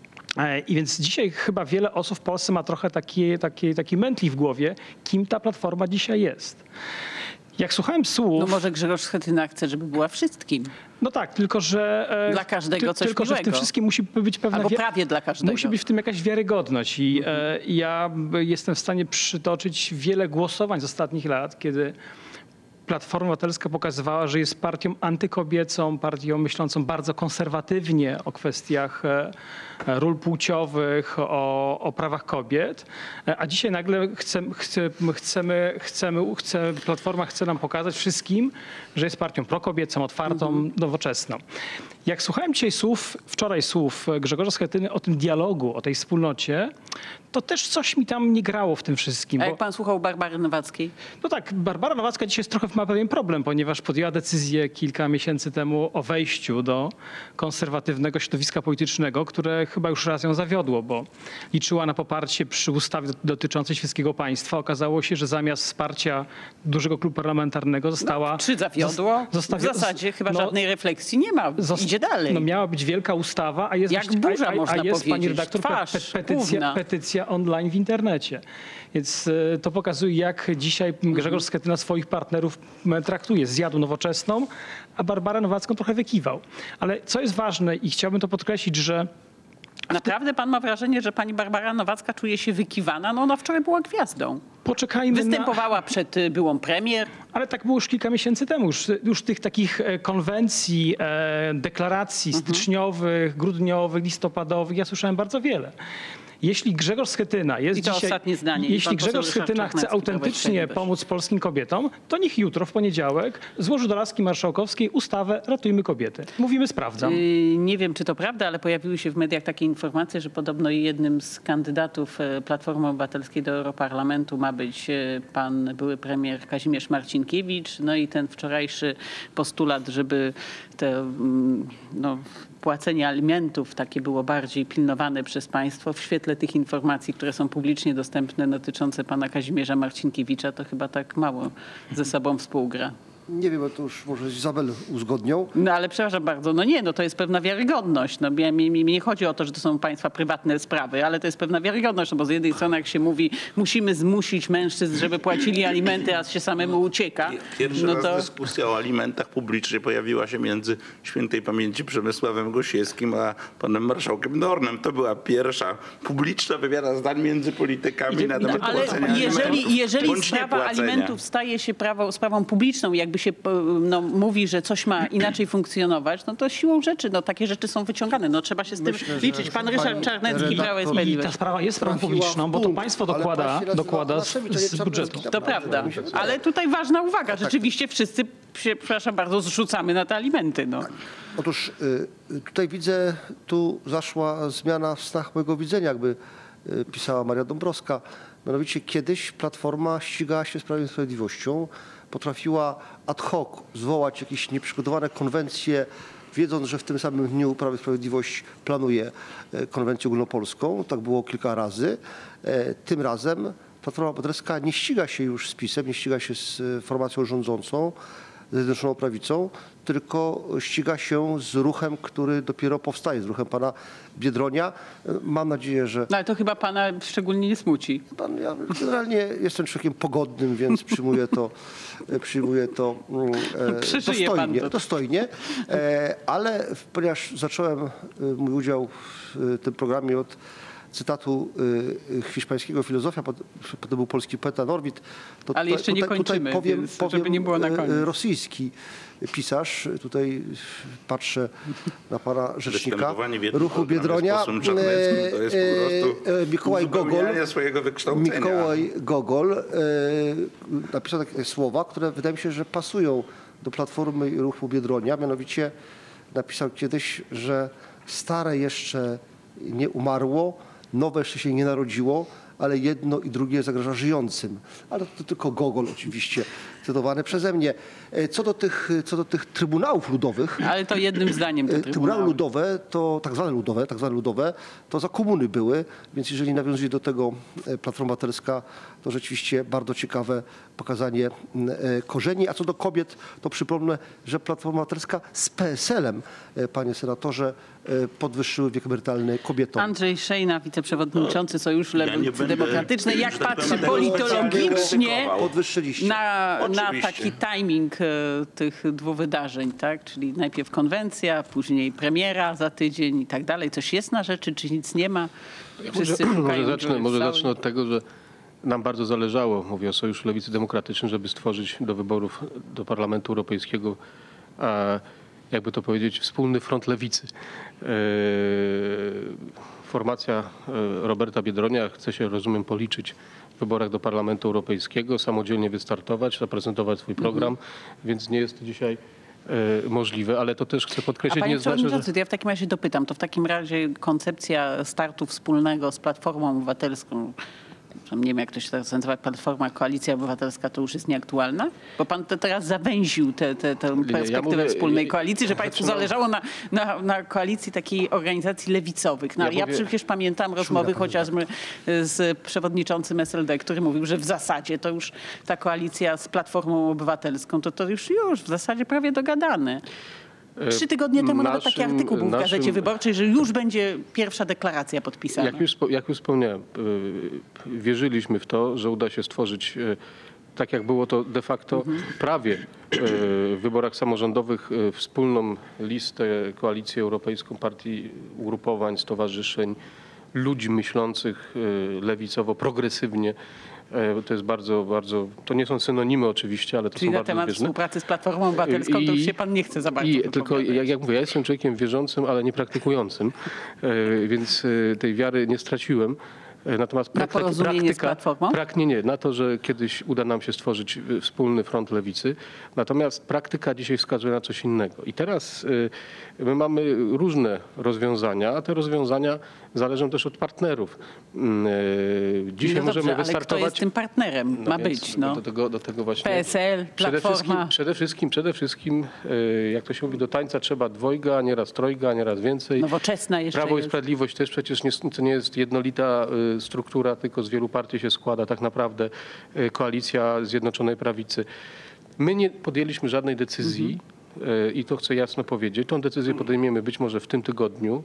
I więc dzisiaj chyba wiele osób w Polsce ma trochę taki, taki, taki mętli w głowie, kim ta Platforma dzisiaj jest. Jak słuchałem słów... No może Grzegorz Schetyna chce, żeby była wszystkim. No tak, tylko że... Dla każdego ty, coś Tylko, że w tym miłego. wszystkim musi być pewna... Albo wi- prawie dla każdego. Musi być w tym jakaś wiarygodność i mhm. e, ja jestem w stanie przytoczyć wiele głosowań z ostatnich lat, kiedy Platforma Obywatelska pokazywała, że jest partią antykobiecą, partią myślącą bardzo konserwatywnie o kwestiach e, ról płciowych, o, o prawach kobiet, e, a dzisiaj nagle chce, chce, chcemy, chcemy, chce, Platforma chce nam pokazać wszystkim, że jest partią prokobiecą, otwartą, mhm. nowoczesną. Jak słuchałem dzisiaj słów, wczoraj słów Grzegorza Schetyny o tym dialogu, o tej wspólnocie, to też coś mi tam nie grało w tym wszystkim. A bo... jak pan słuchał Barbary Nowackiej? No tak, Barbara Nowacka dzisiaj jest trochę ma pewien problem, ponieważ podjęła decyzję kilka miesięcy temu o wejściu do konserwatywnego środowiska politycznego, które chyba już raz ją zawiodło, bo liczyła na poparcie przy ustawie dotyczącej świeckiego państwa. Okazało się, że zamiast wsparcia dużego klubu parlamentarnego została... No, czy zawiodło? Zostawi... W zasadzie chyba no, żadnej refleksji nie ma. Zost... Idzie dalej. No miała być wielka ustawa, a jest, Jak burza, a, a, można a jest pani powiedzieć. redaktor Twarz, pe, pe, petycja, petycja online w internecie. Więc y, to pokazuje, jak dzisiaj Grzegorz Schetyna swoich partnerów traktuje. Zjadł Nowoczesną, a Barbarę Nowacką trochę wykiwał. Ale co jest ważne i chciałbym to podkreślić, że naprawdę pan ma wrażenie, że pani Barbara Nowacka czuje się wykiwana? No ona wczoraj była gwiazdą. Poczekajmy Występowała na... przed byłą premier. Ale tak było już kilka miesięcy temu. Już, już tych takich konwencji, e, deklaracji mhm. styczniowych, grudniowych, listopadowych ja słyszałem bardzo wiele. Jeśli Grzegorz Schetyna jest I to dzisiaj, ostatnie zdanie. jeśli Grzegorz Schetyna chce autentycznie pomóc polskim kobietom, to niech jutro, w poniedziałek, złoży do laski marszałkowskiej ustawę Ratujmy kobiety. Mówimy, sprawdzam. Yy, nie wiem, czy to prawda, ale pojawiły się w mediach takie informacje, że podobno jednym z kandydatów Platformy Obywatelskiej do Europarlamentu ma być pan były premier Kazimierz Marcinkiewicz. No i ten wczorajszy postulat, żeby te no, płacenie alimentów takie było bardziej pilnowane przez państwo. W świetle tych informacji, które są publicznie dostępne dotyczące pana Kazimierza Marcinkiewicza, to chyba tak mało ze sobą współgra. Nie wiem, bo to już może Izabel uzgodnią. No ale przepraszam bardzo, no nie, no to jest pewna wiarygodność. No, mi, mi, mi nie chodzi o to, że to są państwa prywatne sprawy, ale to jest pewna wiarygodność, no bo z jednej strony jak się mówi, musimy zmusić mężczyzn, żeby płacili alimenty, a się samemu ucieka. Pierwszy no raz to... dyskusja o alimentach publicznie pojawiła się między świętej pamięci Przemysławem Gosiewskim a panem marszałkiem Dornem. To była pierwsza publiczna wymiana zdań między politykami na temat no, ale płacenia jeżeli, alimentów. jeżeli sprawa alimentów staje się prawo, sprawą publiczną, jakby się no, mówi, że coś ma inaczej funkcjonować, no to siłą rzeczy, no takie rzeczy są wyciągane. No trzeba się z tym Myślę, liczyć. Pan Ryszard Czarnecki, Prawo i I Sprawiedliwość. ta sprawa jest sprawą publiczną, bo to państwo dokłada, dokłada z, z budżetu. To prawda, ale tutaj ważna uwaga. Rzeczywiście wszyscy się, przepraszam bardzo, zrzucamy na te alimenty. No. Otóż y, tutaj widzę, tu zaszła zmiana w snach mojego widzenia, jakby y, pisała Maria Dąbrowska. Mianowicie kiedyś Platforma ścigała się z Prawem i Sprawiedliwością, potrafiła ad hoc zwołać jakieś nieprzygotowane konwencje, wiedząc, że w tym samym dniu Prawo i Sprawiedliwość planuje konwencję ogólnopolską. Tak było kilka razy. Tym razem Platforma Obywatelska nie ściga się już z PiS-em, nie ściga się z formacją rządzącą, ze Zjednoczoną Prawicą, tylko ściga się z ruchem, który dopiero powstaje, z ruchem pana Biedronia. Mam nadzieję, że... No ale to chyba pana szczególnie nie smuci. Pan, ja generalnie jestem człowiekiem pogodnym, więc przyjmuję to, przyjmuję to e, dostojnie, dostojnie. E, ale ponieważ zacząłem mój udział w tym programie od cytatu y, hiszpańskiego filozofia, potem był polski poeta Norwid. To ale tutaj, jeszcze nie tutaj, kończymy, tutaj powiem, więc, powiem żeby nie było na koniec. rosyjski pisarz, tutaj patrzę na pana rzecznika ruchu Biedronia, to jest po prostu Mikołaj Gogol, swojego wykształcenia. Mikołaj Gogol e, napisał takie słowa, które wydaje mi się, że pasują do Platformy i ruchu Biedronia, mianowicie napisał kiedyś, że stare jeszcze nie umarło, nowe jeszcze się nie narodziło, ale jedno i drugie zagraża żyjącym. Ale to tylko Gogol oczywiście, cytowany przeze mnie. Co do tych, co do tych trybunałów ludowych. Ale to jednym zdaniem te trybunały. Trybunały ludowe, to tak zwane ludowe, tak zwane ludowe, to za komuny były, więc jeżeli nawiązuje do tego Platforma Obywatelska, to rzeczywiście bardzo ciekawe pokazanie korzeni. A co do kobiet, to przypomnę, że Platforma Obywatelska z P S L-em, panie senatorze, podwyższyły wiek emerytalny kobietom. Andrzej Szejna, wiceprzewodniczący Sojuszu Ja Lewicy nie będę, Demokratycznej. Jak że tak patrzy powiem, politologicznie Podwyższyliście. na, na Oczywiście. taki timing e, tych dwóch wydarzeń, tak? Czyli najpierw konwencja, później premiera za tydzień i tak dalej. Coś jest na rzeczy, czy nic nie ma? Wszyscy może, szukają może, zacznę, dziury w może całej- zacznę od tego, że nam bardzo zależało, mówię o Sojuszu Lewicy Demokratycznej, żeby stworzyć do wyborów do Parlamentu Europejskiego, a, jakby to powiedzieć, wspólny front lewicy. E, formacja e, Roberta Biedronia chce się, rozumiem, policzyć w wyborach do Parlamentu Europejskiego, samodzielnie wystartować, zaprezentować swój program, więc nie jest to dzisiaj e, możliwe, ale to też chcę A podkreślić, panie nie znaczy, że... przewodniczący, to ja w takim razie dopytam, to w takim razie koncepcja startu wspólnego z Platformą Obywatelską, nie wiem jak to się teraz nazywa, Platforma, Koalicja Obywatelska, to już jest nieaktualna? Bo pan te teraz zawęził tę te, te, tę perspektywę mówię- wspólnej koalicji, że państwu znaczy, no- zależało na, na, na koalicji takiej organizacji lewicowych. No, Ja ja mówię- przecież pamiętam rozmowy chociażby z przewodniczącym S L D, który mówił, że w zasadzie to już ta koalicja z Platformą Obywatelską, to to już, już w zasadzie prawie dogadane. Trzy tygodnie temu nawet taki Naszym- artykuł był w Gazecie naszym- Wyborczej, że już będzie pierwsza deklaracja podpisana. Jak już, spo- jak już wspomniałem, y, wierzyliśmy w to, że uda się stworzyć, y, tak jak było to de facto prawie y, w wyborach samorządowych, y, wspólną listę, koalicję europejską partii, ugrupowań, stowarzyszeń, ludzi myślących y, lewicowo, progresywnie. Y, To jest bardzo, bardzo, to nie są synonimy oczywiście, ale to Czyli są na bardzo temat zbieżne. współpracy z Platformą Obywatelską to I- już się pan nie chce za bardzo I tylko, wypowiadać. jak, jak mówię, ja jestem człowiekiem wierzącym, ale nie praktykującym, e, więc e, tej wiary nie straciłem. E, Natomiast Na porozumienie z Platformą? prak, nie, nie, na to, że kiedyś uda nam się stworzyć e, wspólny front lewicy. Natomiast praktyka dzisiaj wskazuje na coś innego. I teraz e, my mamy różne rozwiązania, a te rozwiązania zależą też od partnerów. Mm, e, Dzisiaj No dobrze, możemy ale kto wystartować. jest tym partnerem? No Ma więc być, no. Do tego, do tego właśnie. P S L, Przede wszystkim, Platforma. przede wszystkim, przede wszystkim, e, jak to się mówi, do tańca trzeba dwojga, a nieraz trojga, a nieraz więcej. Nowoczesna jeszcze Prawo i jest. Sprawiedliwość też przecież nie, to nie jest jednolita e, struktura, tylko z wielu partii się składa tak naprawdę e, koalicja Zjednoczonej Prawicy. My nie podjęliśmy żadnej decyzji e, i to chcę jasno powiedzieć. Tą decyzję podejmiemy być może w tym tygodniu.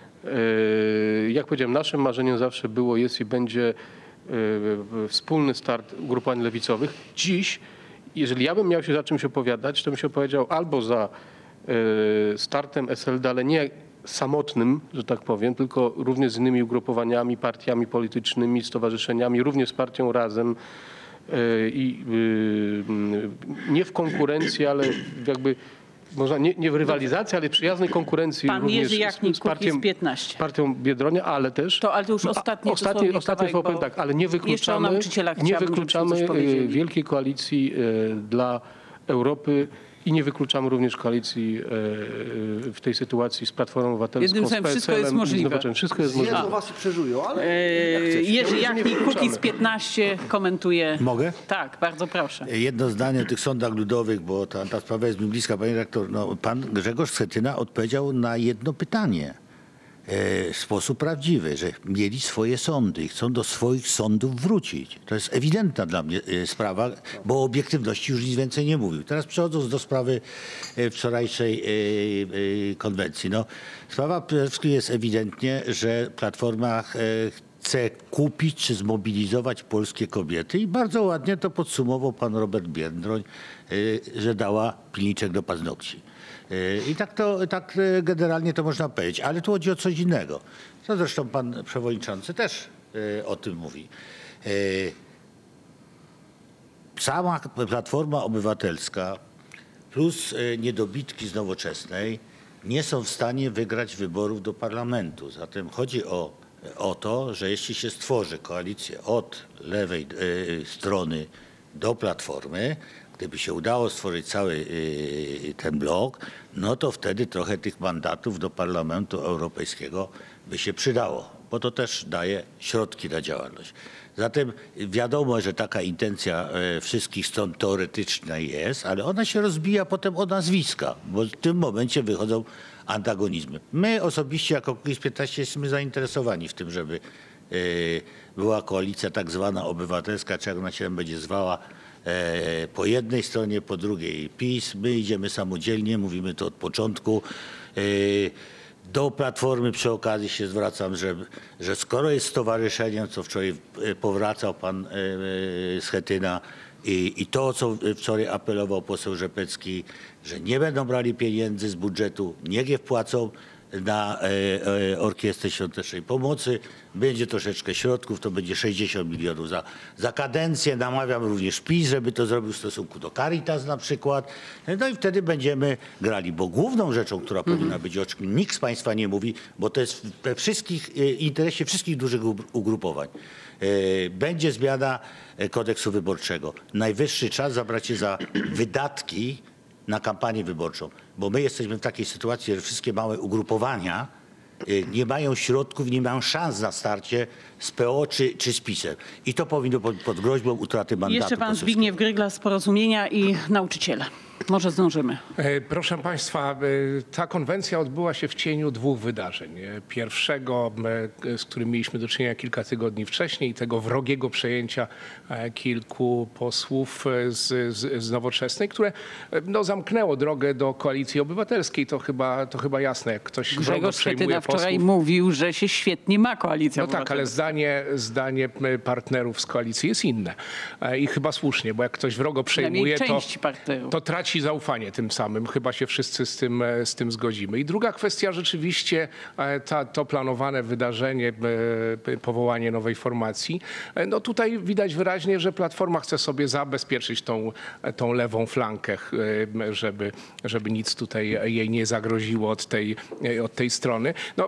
E, Jak powiedziałem, naszym marzeniem zawsze było, jest i będzie e, wspólny start ugrupowań lewicowych. Dziś, jeżeli ja bym miał się za czymś opowiadać, to bym się opowiedział albo za e, startem S L D, ale nie samotnym, że tak powiem, tylko również z innymi ugrupowaniami, partiami politycznymi, stowarzyszeniami, również z partią Razem e, i e, nie w konkurencji, ale jakby można nie, nie w rywalizacji, ale przyjaznej konkurencji Pan również Jerzy Jachnik, z, z partią, Kukiz piętnaście. z partią Biedronia, ale też... To, ale to już ostatnie A, ostatnie, dosłownie ostatnie kawałek, słowo powiem bo tak, ale nie jeszcze o wykluczamy, nauczycielach nie chciałabym, wykluczamy żebyście coś e, powiedzieli. wielkiej koalicji e, dla Europy i nie wykluczamy również koalicji e, w tej sytuacji z Platformą Obywatelską, Jednym z słowem, P S wszystko jest L-em i z możliwe. Nowoczesną. Wszystko jest Zjedzą możliwe. was i przeżyją, ale jak Eee, chcecie. Jerzy nie Jachnik, wykluczamy. Kukiz piętnaście komentuje. Mogę? Tak, bardzo proszę. Jedno zdanie o tych sądach ludowych, bo ta, ta sprawa jest mi bliska. Panie redaktor, no, pan Grzegorz Schetyna odpowiedział na jedno pytanie. w sposób prawdziwy, że mieli swoje sądy i chcą do swoich sądów wrócić. To jest ewidentna dla mnie sprawa, bo o obiektywności już nic więcej nie mówił. Teraz przechodząc do sprawy wczorajszej konwencji. No, sprawa przede wszystkim jest ewidentnie, że Platforma chce kupić czy zmobilizować polskie kobiety i bardzo ładnie to podsumował pan Robert Biedroń, że dała pilniczek do paznokci. I tak to tak generalnie to można powiedzieć, ale tu chodzi o coś innego. To zresztą pan przewodniczący też o tym mówi. Sama Platforma Obywatelska plus niedobitki z Nowoczesnej nie są w stanie wygrać wyborów do parlamentu. Zatem chodzi o, o to, że jeśli się stworzy koalicję od lewej strony do Platformy, gdyby się udało stworzyć cały ten blok, no to wtedy trochę tych mandatów do Parlamentu Europejskiego by się przydało, bo to też daje środki na działalność. Zatem wiadomo, że taka intencja wszystkich stron teoretyczna jest, ale ona się rozbija potem o nazwiska, bo w tym momencie wychodzą antagonizmy. My osobiście jako Kukiz piętnaście jesteśmy zainteresowani w tym, żeby była koalicja tak zwana obywatelska, czy jak ona się będzie zwała, po jednej stronie, po drugiej PiS. My idziemy samodzielnie, mówimy to od początku. Do Platformy przy okazji się zwracam, że, że skoro jest stowarzyszeniem, co wczoraj powracał pan Schetyna i, i to, co wczoraj apelował poseł Rzepecki, że nie będą brali pieniędzy z budżetu, niech je wpłacą na Orkiestrę Świątecznej Pomocy. Będzie troszeczkę środków, to będzie sześćdziesiąt milionów za, za kadencję. Namawiam również PiS, żeby to zrobił w stosunku do Caritas na przykład. No i wtedy będziemy grali, bo główną rzeczą, która mhm. powinna być, o czym nikt z państwa nie mówi, bo to jest we wszystkich interesie wszystkich dużych ugrupowań. Będzie zmiana kodeksu wyborczego. Najwyższy czas zabrać się za wydatki na kampanię wyborczą, bo my jesteśmy w takiej sytuacji, że wszystkie małe ugrupowania nie mają środków, nie mają szans na starcie z P O czy, czy z PiS-em. I to powinno pod, pod groźbą utraty mandatu. Jeszcze pan Zbigniew Grygla z Porozumienia i nauczyciele. Może zdążymy. Proszę państwa, ta konwencja odbyła się w cieniu dwóch wydarzeń. Pierwszego, z którym mieliśmy do czynienia kilka tygodni wcześniej, tego wrogiego przejęcia kilku posłów z, z, z Nowoczesnej, które no, zamknęło drogę do Koalicji Obywatelskiej. To chyba, to chyba jasne, jak ktoś Grzegorz Schetyna wczoraj posłów. mówił, że się świetnie ma Koalicja No tak, ale zdanie, zdanie partnerów z koalicji jest inne. I chyba słusznie, bo jak ktoś wrogo przejmuje, to, to traci zaufanie tym samym. Chyba się wszyscy z tym, z tym zgodzimy. I druga kwestia, rzeczywiście ta, to planowane wydarzenie, powołanie nowej formacji. No tutaj widać wyraźnie, że Platforma chce sobie zabezpieczyć tą, tą lewą flankę, żeby, żeby nic tutaj jej nie zagroziło od tej, od tej strony. No,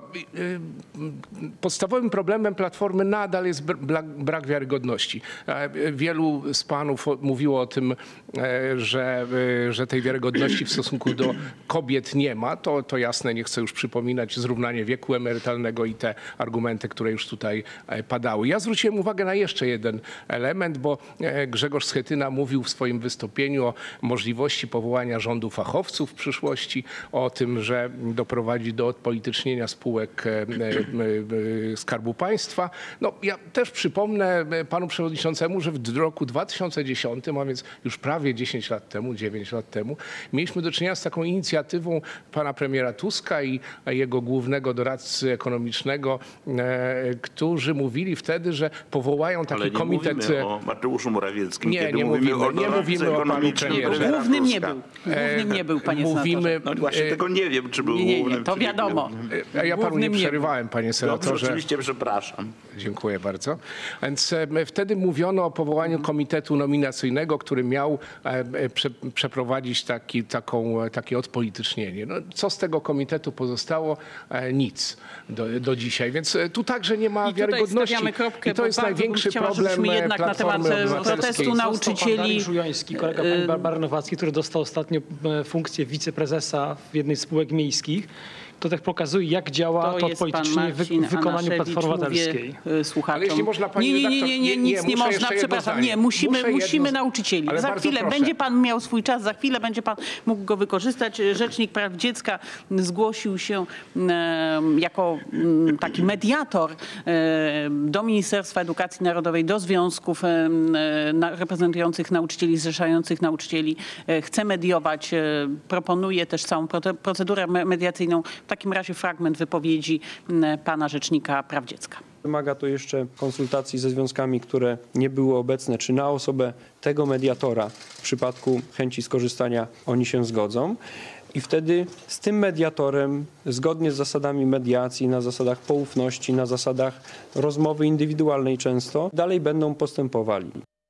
podstawowym problemem Platformy nadal jest brak wiarygodności. Wielu z panów mówiło o tym, że, że tej wiarygodności w stosunku do kobiet nie ma. To, to jasne, nie chcę już przypominać zrównanie wieku emerytalnego i te argumenty, które już tutaj padały. Ja zwróciłem uwagę na jeszcze jeden element, bo Grzegorz Schetyna mówił w swoim wystąpieniu o możliwości powołania rządu fachowców w przyszłości, o tym, że doprowadzi do odpolitycznienia spółek Skarbu Państwa. No, ja też przypomnę panu przewodniczącemu, że w roku dwa tysiące dziesiątym, a więc już prawie dziesięć lat temu, dziewięć lat temu, mieliśmy do czynienia z taką inicjatywą pana premiera Tuska i jego głównego doradcy ekonomicznego, którzy mówili wtedy, że powołają taki Ale nie komitet... mówimy o Mateuszu Morawieckim, nie, kiedy nie mówimy, mówimy, o nie mówimy o panu premierze. Głównym nie był. Głównym nie był, panie Mówimy, No właśnie tego nie wiem, czy był Nie, nie, głównym, nie, to czy nie wiadomo. Ja panu Głównym nie nie przerywałem, panie senatorze. Dobrze, oczywiście przepraszam. Dziękuję bardzo. Więc e, wtedy mówiono o powołaniu komitetu nominacyjnego, który miał e, prze, przeprowadzić taki, taką, takie odpolitycznienie. No, co z tego komitetu pozostało? E, nic do, do dzisiaj. Więc e, tu także nie ma I wiarygodności. Kropkę, I to jest największy chciała, problem jednak na temat protestu nauczycieli. Pan Żujoński, kolega pani Barbara Nowacki, który dostał ostatnio funkcję wiceprezesa w jednej z spółek miejskich. To tak pokazuje, jak działa to, to odpolitycznienie w wykonaniu Platformy Obywatelskiej. Słuchaczom. Ale jeśli można, pani nie, nie, nie, nie, nie, nic nie, nie można, przepraszam. Nie, musimy, musimy nauczycieli. Za chwilę będzie pan miał swój czas, za chwilę będzie pan mógł go wykorzystać. Rzecznik Praw Dziecka zgłosił się e, jako m, taki mediator e, do Ministerstwa Edukacji Narodowej, do związków e, na, reprezentujących nauczycieli, zrzeszających nauczycieli. E, chce mediować, e, proponuje też całą procedurę mediacyjną. W takim razie fragment wypowiedzi m, pana Rzecznika Praw Dziecka. Wymaga to jeszcze konsultacji ze związkami, które nie były obecne, czy na osobę tego mediatora w przypadku chęci skorzystania oni się zgodzą. I wtedy z tym mediatorem, zgodnie z zasadami mediacji, na zasadach poufności, na zasadach rozmowy indywidualnej często, dalej będą postępowali.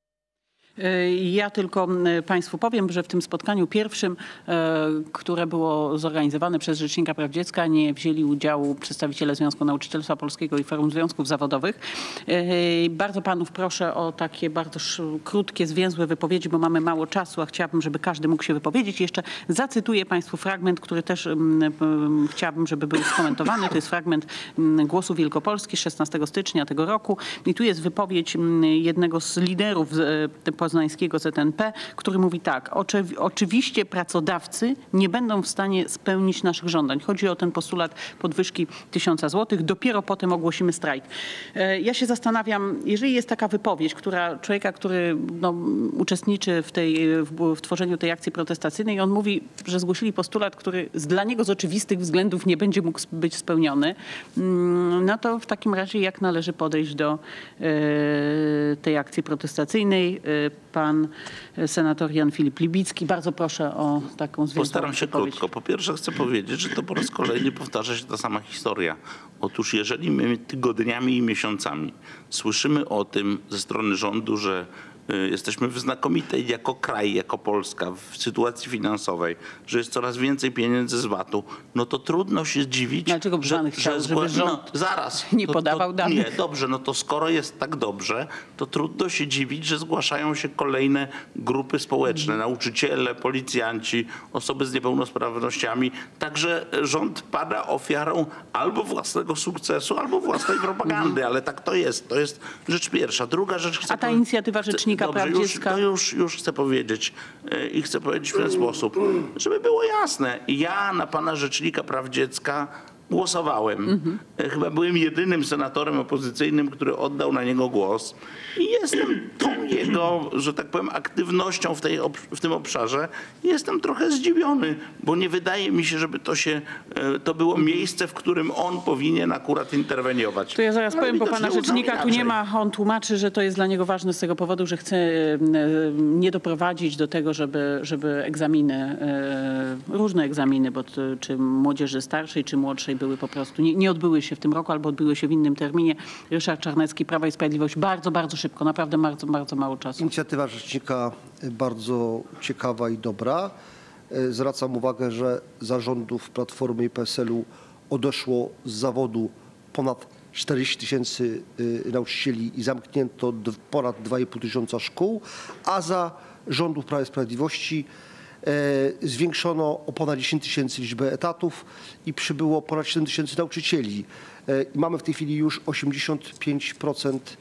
Ja tylko państwu powiem, że w tym spotkaniu pierwszym, które było zorganizowane przez Rzecznika Praw Dziecka, nie wzięli udziału przedstawiciele Związku Nauczycielstwa Polskiego i Forum Związków Zawodowych. Bardzo panów proszę o takie bardzo krótkie, zwięzłe wypowiedzi, bo mamy mało czasu, a chciałabym, żeby każdy mógł się wypowiedzieć. Jeszcze zacytuję państwu fragment, który też chciałabym, żeby był skomentowany. To jest fragment Głosu Wielkopolski z szesnastego stycznia tego roku. I tu jest wypowiedź jednego z liderów poznańskiego Z N P, który mówi tak: oczywiście pracodawcy nie będą w stanie spełnić naszych żądań. Chodzi o ten postulat podwyżki tysiąca złotych. Dopiero potem ogłosimy strajk. Ja się zastanawiam, jeżeli jest taka wypowiedź, która człowieka, który no, uczestniczy w, tej, w, w tworzeniu tej akcji protestacyjnej, on mówi, że zgłosili postulat, który z, dla niego z oczywistych względów nie będzie mógł być spełniony, no to w takim razie jak należy podejść do e, tej akcji protestacyjnej? Pan senator Jan Filip Libicki. Bardzo proszę o taką zwięzłą Postaram się wypowiedź. krótko. Po pierwsze chcę powiedzieć, że to po raz kolejny powtarza się ta sama historia. Otóż jeżeli my tygodniami i miesiącami słyszymy o tym ze strony rządu, że jesteśmy w znakomitej jako kraj, jako Polska w sytuacji finansowej, że jest coraz więcej pieniędzy z VAT-u, no to trudno się dziwić, Dlaczego że, pan chciał, że żeby rząd no, zaraz, nie to, podawał to, danych? Nie, dobrze, no to skoro jest tak dobrze, to trudno się dziwić, że zgłaszają się kolejne grupy społeczne, Mhm. nauczyciele, policjanci, osoby z niepełnosprawnościami. Także rząd pada ofiarą albo własnego sukcesu, albo własnej propagandy, ale tak to jest. To jest rzecz pierwsza. Druga rzecz... Chcę A ta inicjatywa Rzecznika Dobrze, Praw już, Dziecka? To już, już chcę powiedzieć yy, i chcę powiedzieć w ten sposób, żeby było jasne. Ja na pana Rzecznika Praw Dziecka głosowałem. Mhm. Chyba byłem jedynym senatorem opozycyjnym, który oddał na niego głos. I jestem tą jego, że tak powiem, aktywnością w, tej, w tym obszarze. Jestem trochę zdziwiony, bo nie wydaje mi się, żeby to się, to było miejsce, w którym on powinien akurat interweniować. To ja zaraz Ale powiem, bo widocznie pana uznał rzecznika tu inaczej. nie ma. On tłumaczy, że to jest dla niego ważne z tego powodu, że chce e, nie doprowadzić do tego, żeby, żeby egzaminy, e, różne egzaminy, bo to, czy młodzieży starszej, czy młodszej były po prostu, nie, nie odbyły się w tym roku albo odbyły się w innym terminie. Ryszard Czarnecki, Prawo i Sprawiedliwość, bardzo, bardzo szybko, naprawdę bardzo, bardzo mało czasu. Inicjatywa rzecznika bardzo ciekawa i dobra. Zwracam uwagę, że za rządów Platformy i P S L u odeszło z zawodu ponad czterdzieści tysięcy nauczycieli i zamknięto ponad dwa i pół tysiąca szkół, a za rządów Prawa i Sprawiedliwości zwiększono o ponad dziesięć tysięcy liczbę etatów i przybyło ponad siedem tysięcy nauczycieli. I mamy w tej chwili już osiemdziesiąt pięć procent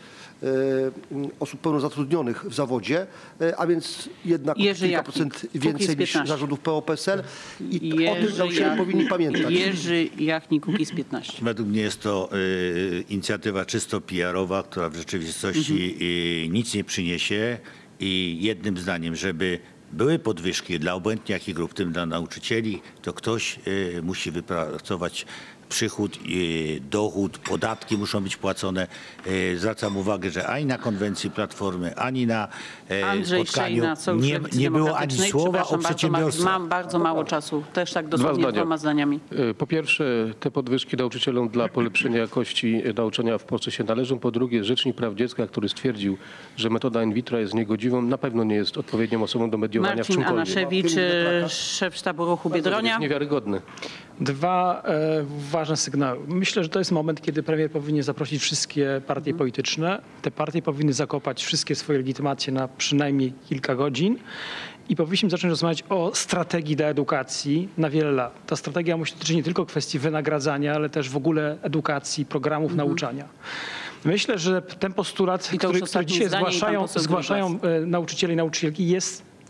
osób pełnozatrudnionych w zawodzie, a więc jednak Jerzy kilka Jachnik, procent więcej niż za rządów P O P S L. I o tym Jerzy nauczyciele Jachnik- powinni pamiętać. Jerzy Jachnik, Kukiz piętnaście. Według mnie jest to y, inicjatywa czysto P R owa, która w rzeczywistości y, nic nie przyniesie i jednym zdaniem, żeby były podwyżki dla obojętnie jakich grup, w tym dla nauczycieli, to ktoś y, musi wypracować przychód, y, dochód, podatki muszą być płacone. Y, zwracam uwagę, że ani na konwencji Platformy, ani na y, Andrzej spotkaniu Szejna, Sojusz nie, Lewicy nie było ani Demokratycznej. słowa o Przepraszam bardzo, przedsiębiorstwach. Mam bardzo mało czasu. Też tak dosłownie zdania. dwoma zdaniami. Po pierwsze, te podwyżki nauczycielom dla polepszenia jakości nauczania w Polsce się należą. Po drugie, Rzecznik Praw Dziecka, który stwierdził, że metoda in vitro jest niegodziwą, na pewno nie jest odpowiednią osobą do mediowania w Marcin czymkolwiek. Anaszewicz, szef sztabu ruchu Biedronia. Jest niewiarygodny. Dwa e, ważne sygnały. Myślę, że to jest moment, kiedy premier powinien zaprosić wszystkie partie polityczne. Te partie powinny zakopać wszystkie swoje legitymacje na przynajmniej kilka godzin i powinniśmy zacząć rozmawiać o strategii dla edukacji na wiele lat. Ta strategia musi dotyczyć nie tylko kwestii wynagradzania, ale też w ogóle edukacji, programów Mhm. nauczania. Myślę, że ten postulat, I to już który, który ostatnie dzisiaj zdanie i pan zgłaszają, poseł zgłaszają Grybas. e, nauczyciele i nauczycielki, jest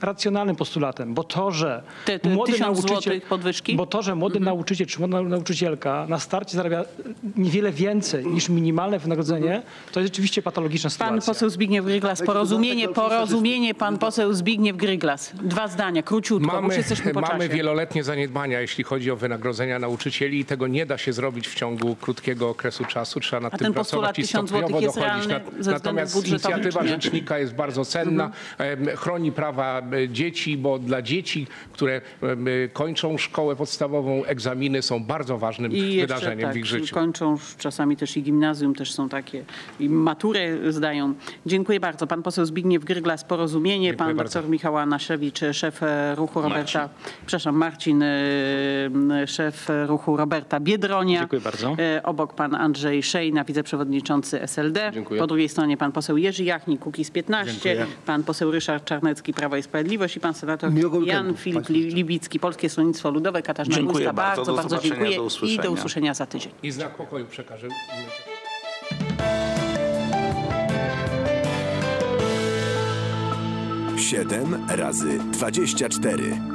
racjonalnym postulatem, bo to, że Te- te młody tysiąc nauczyciel, złotych podwyżki? bo to, że młody nauczyciel czy młoda nauczycielka na starcie zarabia niewiele więcej niż minimalne wynagrodzenie, to jest rzeczywiście patologiczna sytuacja. Pan poseł Zbigniew Gryglas, porozumienie, porozumienie, pan poseł Zbigniew Gryglas. Dwa zdania, króciutko, bo już Mamy, jesteśmy po mamy czasie. wieloletnie zaniedbania, jeśli chodzi o wynagrodzenia nauczycieli i tego nie da się zrobić w ciągu krótkiego okresu czasu. Trzeba nad A tym ten postulat pracować i tysiąc stopniowo złotych jest dochodzić. realny Na- ze względów Natomiast budżetowych, inicjatywa czy nie? rzecznika jest bardzo cenna, em, chroni prawa e, dzieci, bo dla dzieci, które em, kończą szkołę podstawową, egzaminy są bardzo ważnym I jeszcze, wydarzeniem tak, w ich życiu. kończą czasami też i gimnazjum, też są takie, i maturę zdają. Dziękuję bardzo. Pan poseł Zbigniew Gryglas, Porozumienie, Dziękuję pan bardzo. doktor Michał Anaszewicz, szef e, ruchu Roberta, przepraszam, Marcin, e, szef ruchu Roberta Biedronia. Dziękuję bardzo. E, Obok pan Andrzej Szejna, wiceprzewodniczący S L D. Dziękuję. Po drugiej stronie pan poseł Jerzy Jachnik, Kukiz piętnaście, Dziękuję. pan poseł Ryszard Czarnecki, Prawo i Sprawiedliwość i pan senator Miłego weekendu Jan Filip państwu życzę. Libicki, Polskie Stronnictwo Ludowe, Katarzyna Dziękuję Górska. bardzo. Bardzo, Do bardzo zobaczenia, dziękuję do i usłyszenia. do usłyszenia za tydzień. I znak pokoju przekażę. siedem razy dwadzieścia cztery.